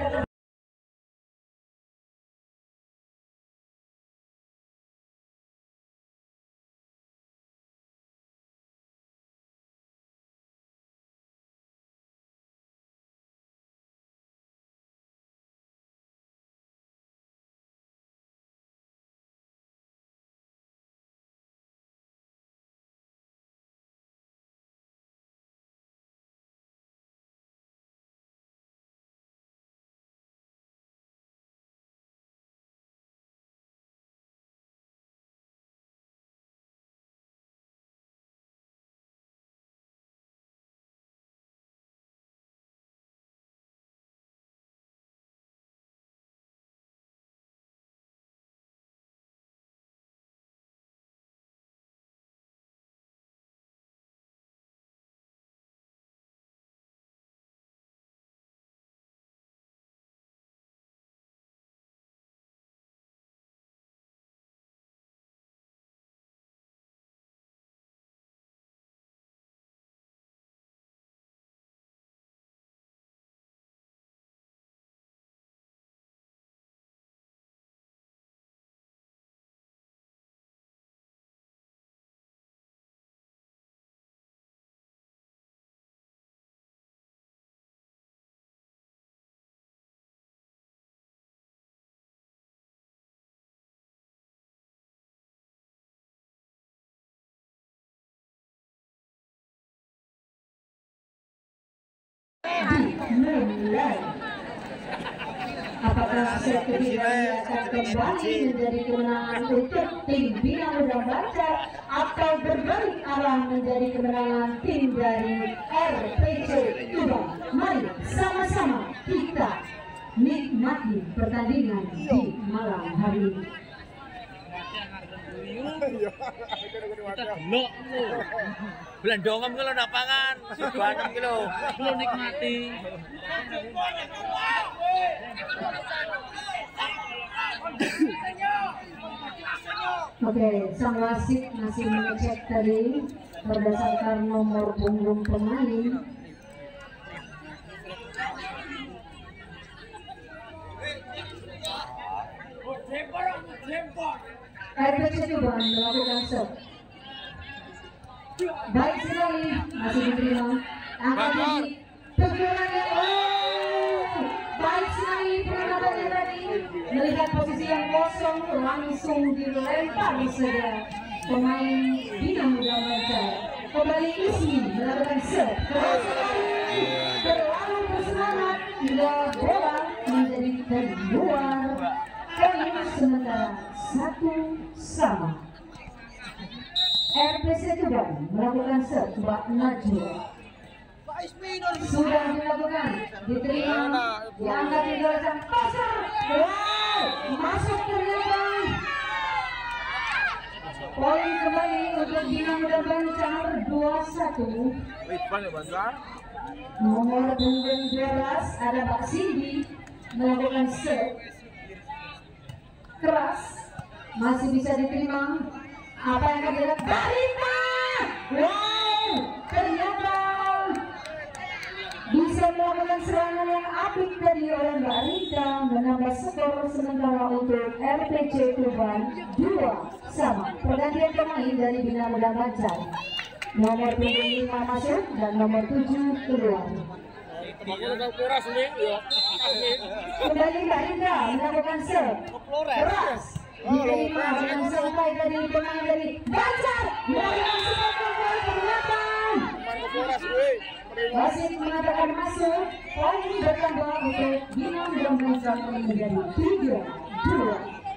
dimulai. Apakah set ketiga ini akan kembali menjadi kemenangan untuk tim Bina Muda Banjar atau berbalik arah menjadi kemenangan tim dari R P C Tuban? Mari sama-sama kita nikmati pertandingan di malam hari ini. Delok lho. Blandongem ki lho lapangan, subanem ki lho. Lu nikmati. Oke, sang wasit masih mengecek tadi berdasarkan nomor punggung pemain. R P C Tuban melakukan serve. Baik sekali, masih diterima. Angkat tinggi, pukulan yang oh, baik sekali penambahannya tadi. Melihat posisi yang kosong, langsung dilempar saja pemain Bina Muda Banjar. Kembali Ismi melakukan serve. Keras sekali, terlalu bersemangat hingga bola menjadi keluar. Poin sementara satu sama. R P C Tuban melakukan serve. Mbak Najwa sudah dilakukan, diterima, diangkat di garis pasar. Wow, masuk ternyata. Poin kembali untuk Bina Muda Banjar dua satu. Nomor punggung dua belas ada Mbak Cindy melakukan serve. Keras, masih bisa diterima. Apa yang akan dilihat? Barita! Wow, ternyata bisa melakukan serangan yang apik tadi oleh Mbak Rita, menambah skor sementara untuk R P C Tuban dua sama. Pergantian pemain dari Bina Muda Banjar. Nomor punggung lima masuk dan nomor tujuh keluar. Kembali Mbak Rita melakukan serve. Keras, diterima dengan selesai dari pemain dari Banjar. Melakukan serve kelihatan. Wasit mengatakan masuk. Poin bertambah untuk Bina Muda Banjar menjadi tiga dua.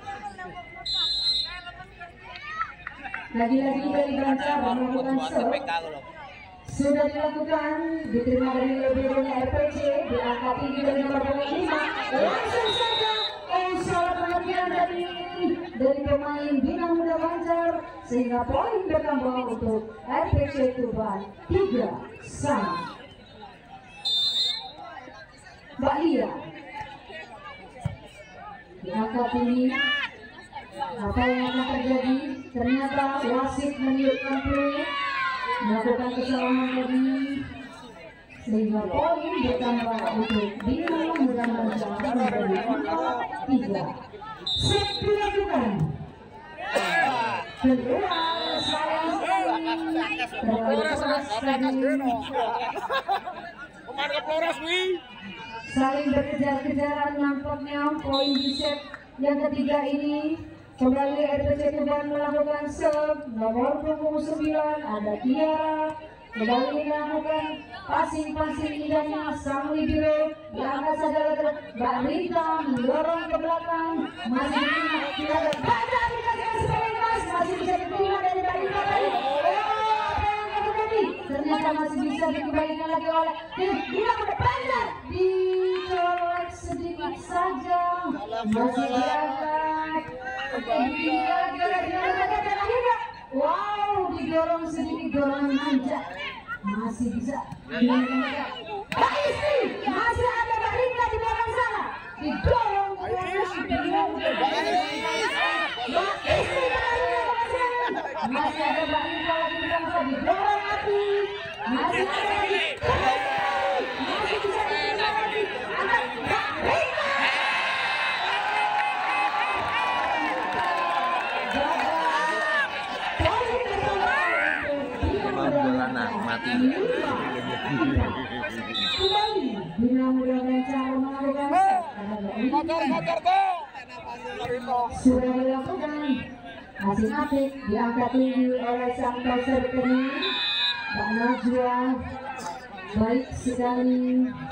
Lagi-lagi dari Banjar melakukan serve. Sudah dilakukan, diterima dari lebih R P C, diangkat tinggi dari nomor lima. Langsung saja, oh salah pengertian dari dari pemain Bina Muda Banjar, sehingga poin bertambah untuk R P C Tuban tiga sama. Mbak Lia diangkat tinggi. Apa yang akan terjadi? Ternyata wasit meniupkan peluit, melakukan kesalahan tadi, sehingga poin bertambah untuk Bina Muda Banjar menjadi empat tiga. Set dilakukan. Keluar sayang terlalu keras tadi. Saling berkejar-kejaran nampaknya poin di set yang ketiga ini. Kembali R P C Tuban melakukan serve. Nomor punggung sembilan ada Tiara. Kembali melakukan passing-passing indahnya sang libero. Diangkat saja Mbak Rita mendorong ke belakang. Masih diterima, tidak ada baca dikasih sebagai pas. Masih bisa diterima dari Mbak Rita tadi. Oh, apa yang akan terjadi? Ternyata masih bisa dikembalikan lagi oleh Bina Muda Banjar. Dicolek sedikit saja. Masih diangkat. Wow, didorong sedikit, dorongan manja. Masih bisa. Mbak Istri, masih ada Mbak Rita di belakang sana. Didorong ke belakang. Mbak Istri masih ada Mbak Rita lagi di belakang sana. Didorong api. Masih ada lagi. Masih bisa didorong lagi. Angkat Mbak Rita. Mati. Bina Muda Banjar melakukan motor-motor tuh. sudah dilakukan. Masih apik diangkat tinggi oleh sang toser kini Mbak Najwa. Baik sekali.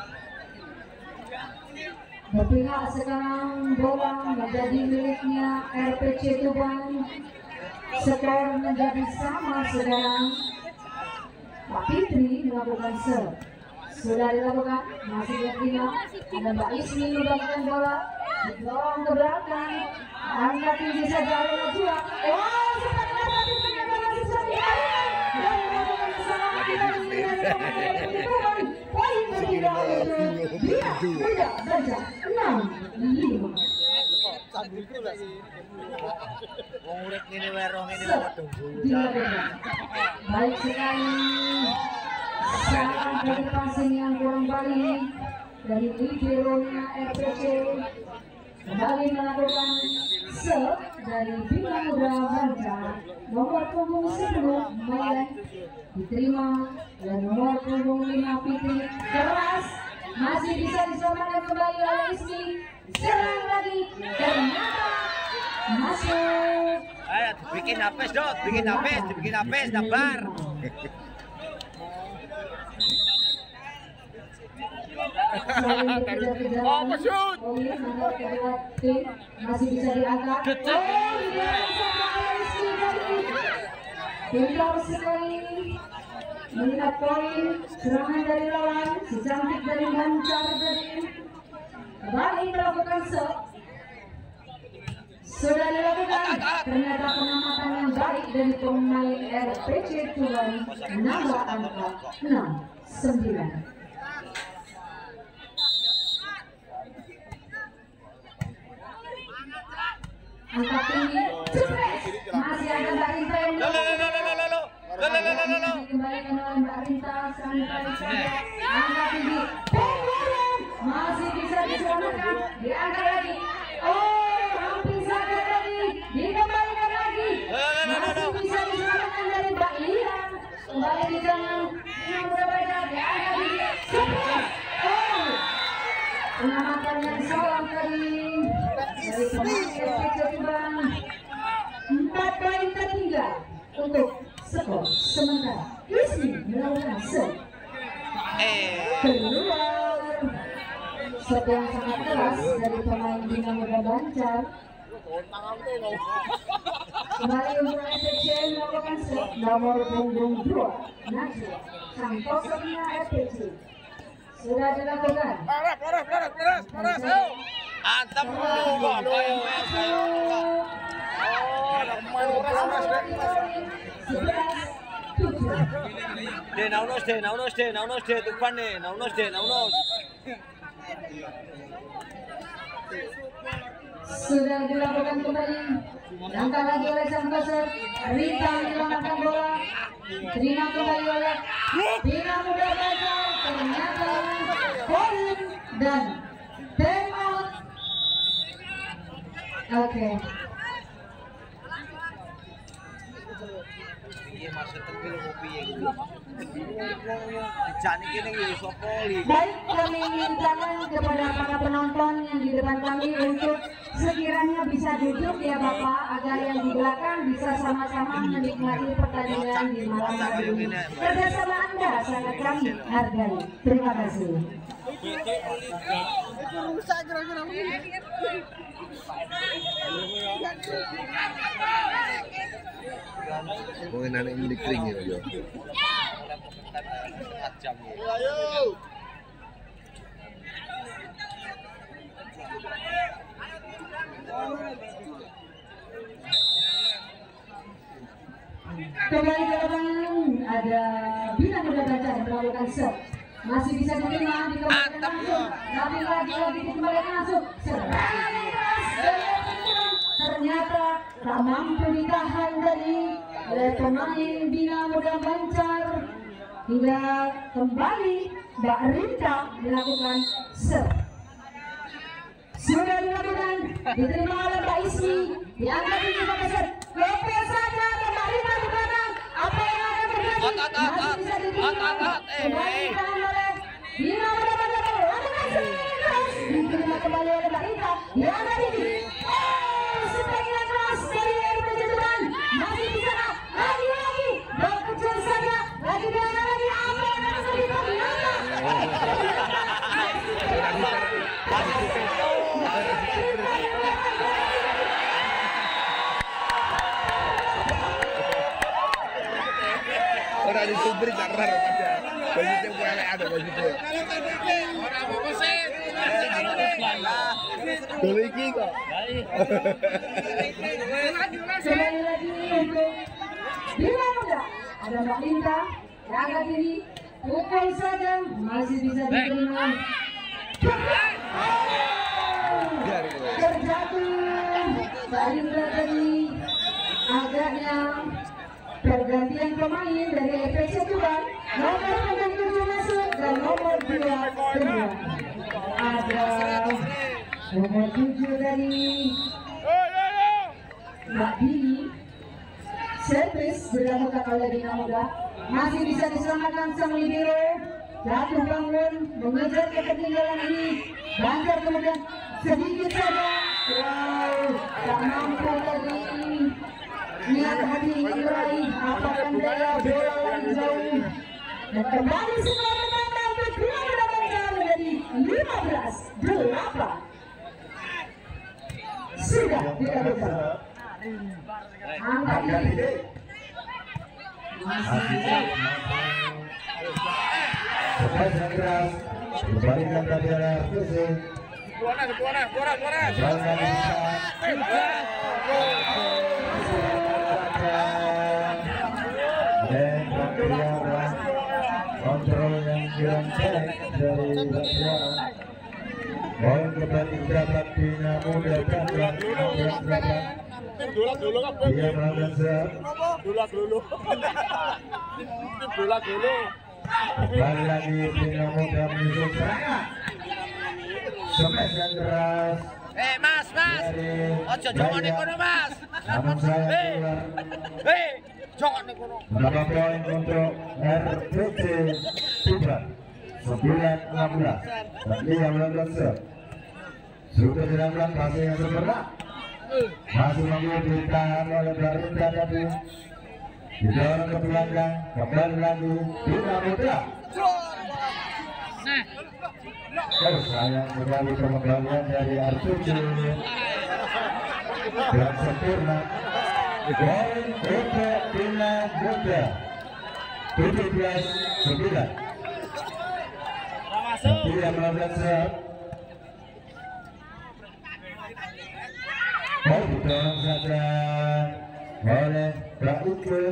Berpihak sekarang bola menjadi miliknya R P C Tuban. Skor menjadi sama sekarang. Pak Fitri melakukan serve. Sudah dilakukan, masih diterima. Ada Mbak Ismi melakukan bola, didorong ke belakang. Angkat tinggi saja oleh Najwa. Oh, sempat dapat ternyata masih bisa dialihkan. Dan melakukan kesalahan dari Tuban. Poin ketiga untuk Bina Muda Banjar enam lima. Wong urip ngene wae roh ngene Set. padha guyu. Dilakukan. Baik sekali. Saat dari passing yang kurang baik dari libero-nya R P C kembali melakukan serve dari Bima Muda Banjar nomor punggung sepuluh Mayan diterima dan nomor punggung lima Fitri keras masih bisa diselamatkan kembali oleh Ismi, serang lagi ternyata masuk. Ayo bikin apes dot, bikin apes, bikin apes dabar. Apa shoot? Oh iya, nomor kedua tim masih bisa diangkat. Oh iya, sama Ismi tadi. Pintar sekali melihat poin serangan dari lawan, si cantik dari Banjar tadi kembali melakukan serve. Sudah dilakukan, ternyata pengamatan yang baik dari pemain R P C Tuban menambah angka enam sembilan. Angka tinggi, cepet, masih ada Mbak Rinta yang dikembalikan oleh Mbak Rinta, angka tinggi, pengurangan, masih bisa diselamatkan, diangkat lagi, oh hampir saja tadi, dikembalikan lagi, masih bisa diselamatkan dari Mbak Lian, kembali di tangan yang mudah baca, diangkat lagi, cepet, oh pengamatan yang salah tadi. Dari pemain R P C Tuban empat poin tertinggal untuk skor sementara. Ismi melakukan serve keluar, serve yang sangat keras dari pemain Bina Muda Banjar. Kembali untuk R P C melakukan serve nomor punggung dua Najwa Santosonya R P C sudah dilakukan. Paras, paras, paras, paras, paras, ayo. Antep lu, ayo, ayo. De naunos de naunos de naunos de Tuban de naunos de naunos. Sudah dilakukan kembali, langkah lagi oleh sang pasar, Rita menyelamatkan bola, terima kembali oleh Bina Muda Banjar, ternyata poin dan time out. Oke. Iya masih tengil kopi ya gitu. Dijani kene iki sapa li. Baik, kami mintakan kepada para penonton yang di depan kami untuk sekiranya bisa duduk ya Bapak, agar yang di belakang bisa sama-sama menikmati pertandingan di malam hari ini. Kerjasama Anda sangat kami hargai. Terima kasih. Mungkin anak ini kering ya, Jo. Ayo. Kembali ke depan ada Bina Muda Banjar melakukan serve. Masih bisa diterima dikembalikan langsung. Tapi lagi lagi dikembalikan langsung. Serangan yang keras dari Tuban ternyata tak mampu ditahan dari oleh pemain Bina Muda Banjar. Hingga kembali Mbak Rinta melakukan serve. Sudah dilakukan, diterima oleh Mbak Ismi, diangkat di depan set. Lepas saja Mbak Rinta di belakang. Apa yang akan terjadi? Masih bisa diterima. Kembali ditahan oleh Bina Muda Banjar. Lakukan serangan yang keras. Diterima kembali oleh Mbak Rinta, diangkat ini. Oh, serangan yang keras dari R P C Tuban. Masih bisa lagi lagi. Bal kecil saja. Lagi diangkat lagi. Apa yang akan terjadi? Orang di sumber jarang aja. Bagi yang boleh ada bagi itu. Boleh iki kok. Sekali lagi untuk Bina Muda. Ada Mbak Linta, angkat ini, pukul saja, masih bisa diterima. Terjatuh dua kedua. Ada nomor tujuh dari Mbak Dini. Servis dilakukan oleh Dina Muda. Masih bisa diselamatkan sang libero. Jatuh bangun mengejar ketertinggalan ini. Banjar kemudian sedikit saja. Wow, tak mampu tadi. Niat hati ingin meraih, apakah daya bola lagi jauh. Dan kembali skor menambah untuk Dina Muda Banjar menjadi lima belas delapan. Sudah dikabulkan. Angkat ini masih Sepas yang keras dibalikan tadi oleh Artusi. Buana, buana, buana, buana. Jangan bisa. Dan Bakhtiara kontrol yang kurang baik dari Bakhtiara. Poin kembali dapat Dina Muda Banjar enam belas delapan. Dolak dulu kan. Dia melakukan serve. Dolak dulu. Dolak dulu. Kembali lagi Dina Muda menyusun serangan. Smash yang keras. Eh mas, mas. Ojo jangan ekono mas. Namun saya keluar. Hei, jangan ekono. Berapa poin untuk R P C Tuban? sembilan enam belas. Dan dia melakukan serve. Sudah dilakukan passing yang sempurna. Masih mampu ditahan oleh Barinda tadi. Didorong ke belakang. Kembali lagi Dina Muda. Oh, sayang sekali pengembalian dari Artusi. Dan sempurna. Poin untuk Dina Muda. tujuh belas sembilan. Dia melakukan serve. Oh, didorong saja oleh Mbak Uke.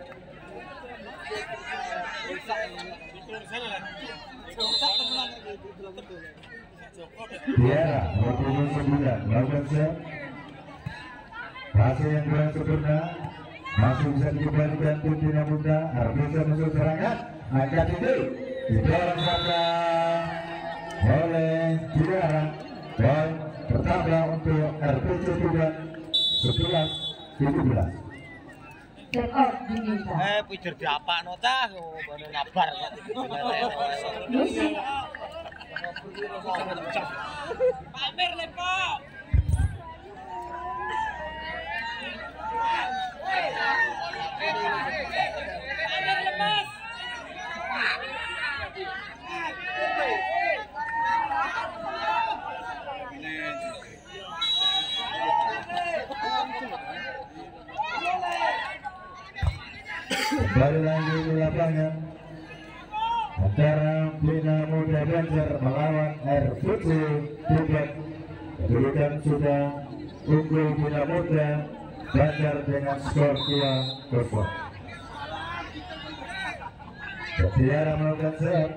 Tiara nomor punggung sembilan melakukan serve. Pasir yang kurang sempurna. Masih bisa dikembalikan untuk Dina Muda. Arvisa masuk serangan. Angkat ini didorong saja oleh Tiara. Poin pertama untuk R P C Tuban sebelas tujuh belas. Take out diminta. Eh, pijer diapa nota, baru nabar kok. Musik. Pamer le, Pak. Pamer lemas. Kembali lagi di lapangan antara Dina Muda Banjar melawan R P C Tuban. Kedudukan sudah unggul Dina Muda Banjar dengan skor dua kosong. Tiara melakukan serve.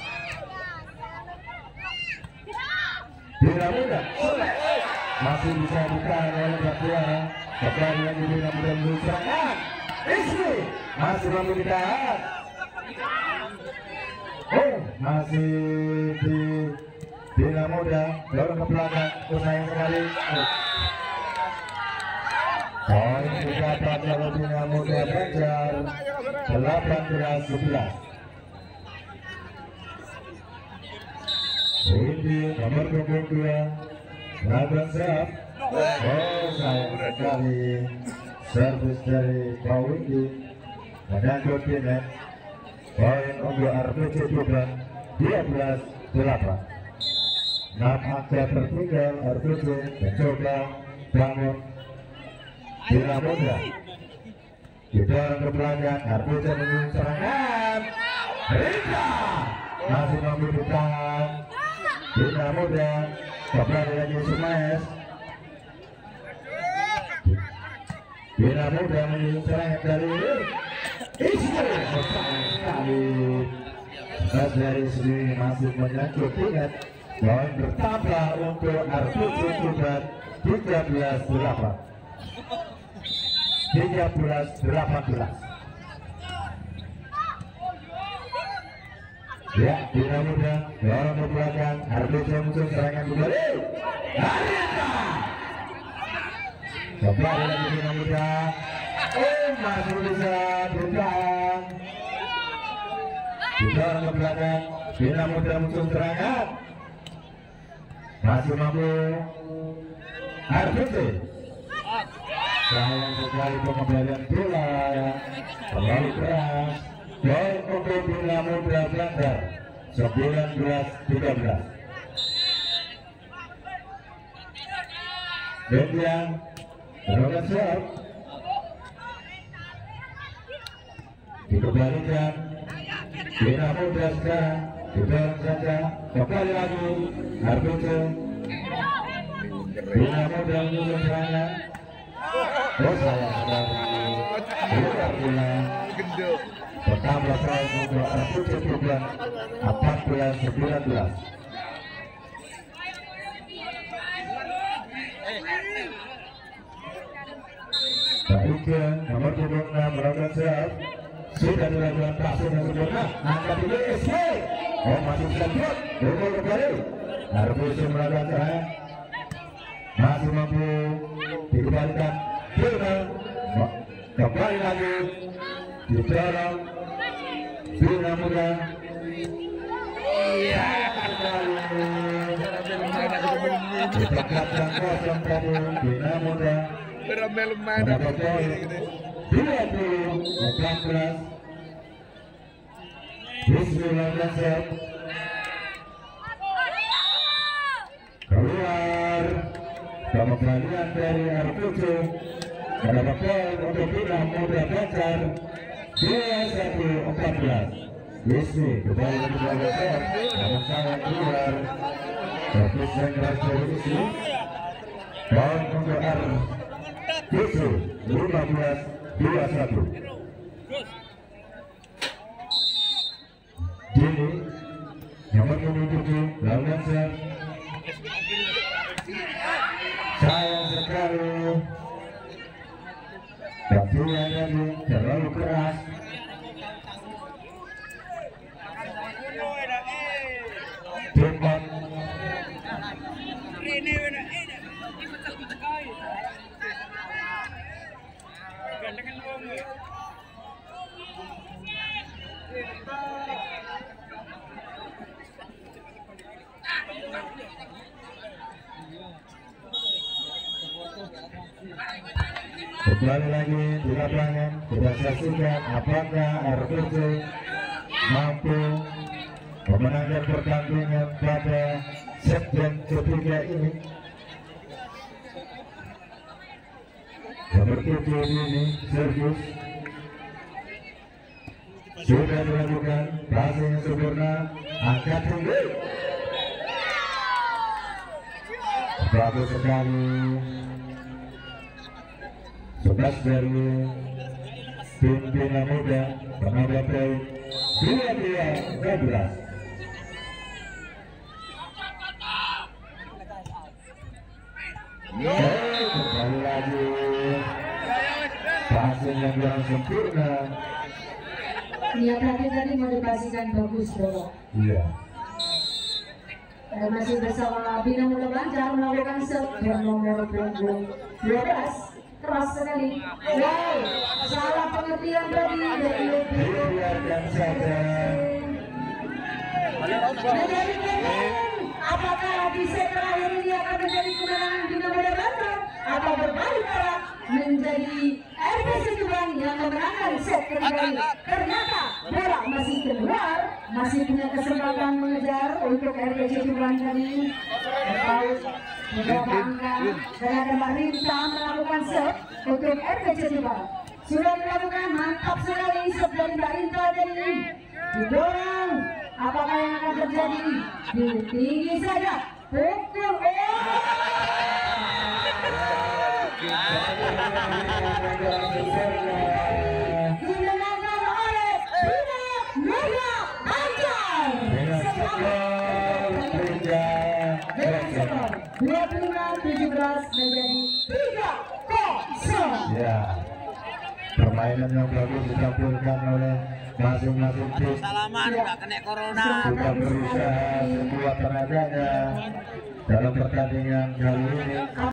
Dina Muda masih bisa ditahan oleh Tiara. Kembali lagi Dina Muda menuju serangan. Rizky masih mampu ditahan. Oh, masih di Dina Muda dorong ke belakang. Sayang sekali. Poin didapat oleh Dina Muda Banjar delapan belas sebelas. Ini nomor punggung dua melakukan serve. Oh, sayang sekali. Servis dari Pak Windy menyangkut di net. Poin untuk R P C Tuban dua belas delapan. enam angka tertinggal R P C mencoba bangun. Dina Muda didorong ke belakang. R P C menyusun serangan. Rika masih mampu ditahan. Dina Muda kembali lagi smash. Dina Muda menyusun serangan dari Ismail. Sekali Mas dari sini masih menyangkut ingat. Poin bertambah untuk R P C Tuban tiga belas delapan. tiga belas delapan belas. Ya, Bina Muda dorong ke belakang, Artus muncul serangan kembali. Arita. Kembali lagi Bina Muda. Oh, masih bisa bertahan. Didorong ke belakang, Bina Muda muncul serangan. Masih mampu Artus. Sayang sekali pengembalian bola, terlalu keras. Gol untuk Bina Muda Belanda sembilan belas tiga belas. Bendian melakukan serve, dikembalikan Bina Muda sekarang didorong saja kembali lagi Arbitre. Bina Muda menyusun serangan. Oh sayang sekali bola bola bertambah poin untuk Arbitre Tuban empat belas sembilan belas. Baiknya nomor dua puluh enam melakukan serve, sudah dilakukan pasang yang sempurna, angkat dulu S K. Oh masih bisa drop, gol kembali. Arbitre melakukan serangan, masih mampu dikembalikan. Bina kembali lagi didorong Bina Muda. Iya sekali ditegakkan kosong tadi Bina Muda mendapat poin dua puluh delapan belas. Bismillah keluar kembalian dari Artujo mendapat poin untuk Bina Muda Banjar dua satu empat belas. Yesmi kembali ke belakang serve, namun sayang keluar. Servis yang keras dari Yesmi. Poin untuk Artujo lima belas dua satu. Dini nomor tujuh lawan serve. Sayang sekali bantuan tadi terlalu keras. Cepat kembali lagi di lapangan, kita saksikan apakah Artujo mampu memenangkan pertandingan pada set yang ketiga ini. Nomor tujuh ini Sergius sudah dilakukan passing yang sempurna, angkat tinggi, bagus sekali. Sebelas dari tim Bina Muda menambah poin dua dua dua belas. Oh, kembali lagi passing yang kurang sempurna. Niat hati tadi mau dipastikan bagus bro. Iya. Dan masih bersama Bina Muda Banjar melakukan serve dan nomor punggung dua belas. Keras sekali. Wow, salah pengertian tadi dari Biarkan saja. Menjadi kemenangan. Apakah di set terakhir ini akan menjadi kemenangan Bina Muda Banjar atau berbalik arah menjadi R P C Tuban yang memenangkan set ketiga ini? Ternyata bola masih keluar, masih punya kesempatan mengejar untuk R P C Tuban tadi. Atau tidak bangga dan ada Mbak Rinta melakukan serve untuk R P C Tuban. Sudah dilakukan, mantap sekali serve dari Mbak Rinta tadi. Didorong, apakah yang akan terjadi? Di tinggi saja, pukul. Dimenangkan oleh Bina Muda Banjar. dua puluh lima tujuh belas menjadi tiga kosong. Ya. permainan yang bagus ditampilkan oleh masing-masing tim. Salaman nggak kena corona. Sudah berusaha sekuat tenaganya dalam pertandingan kali ini.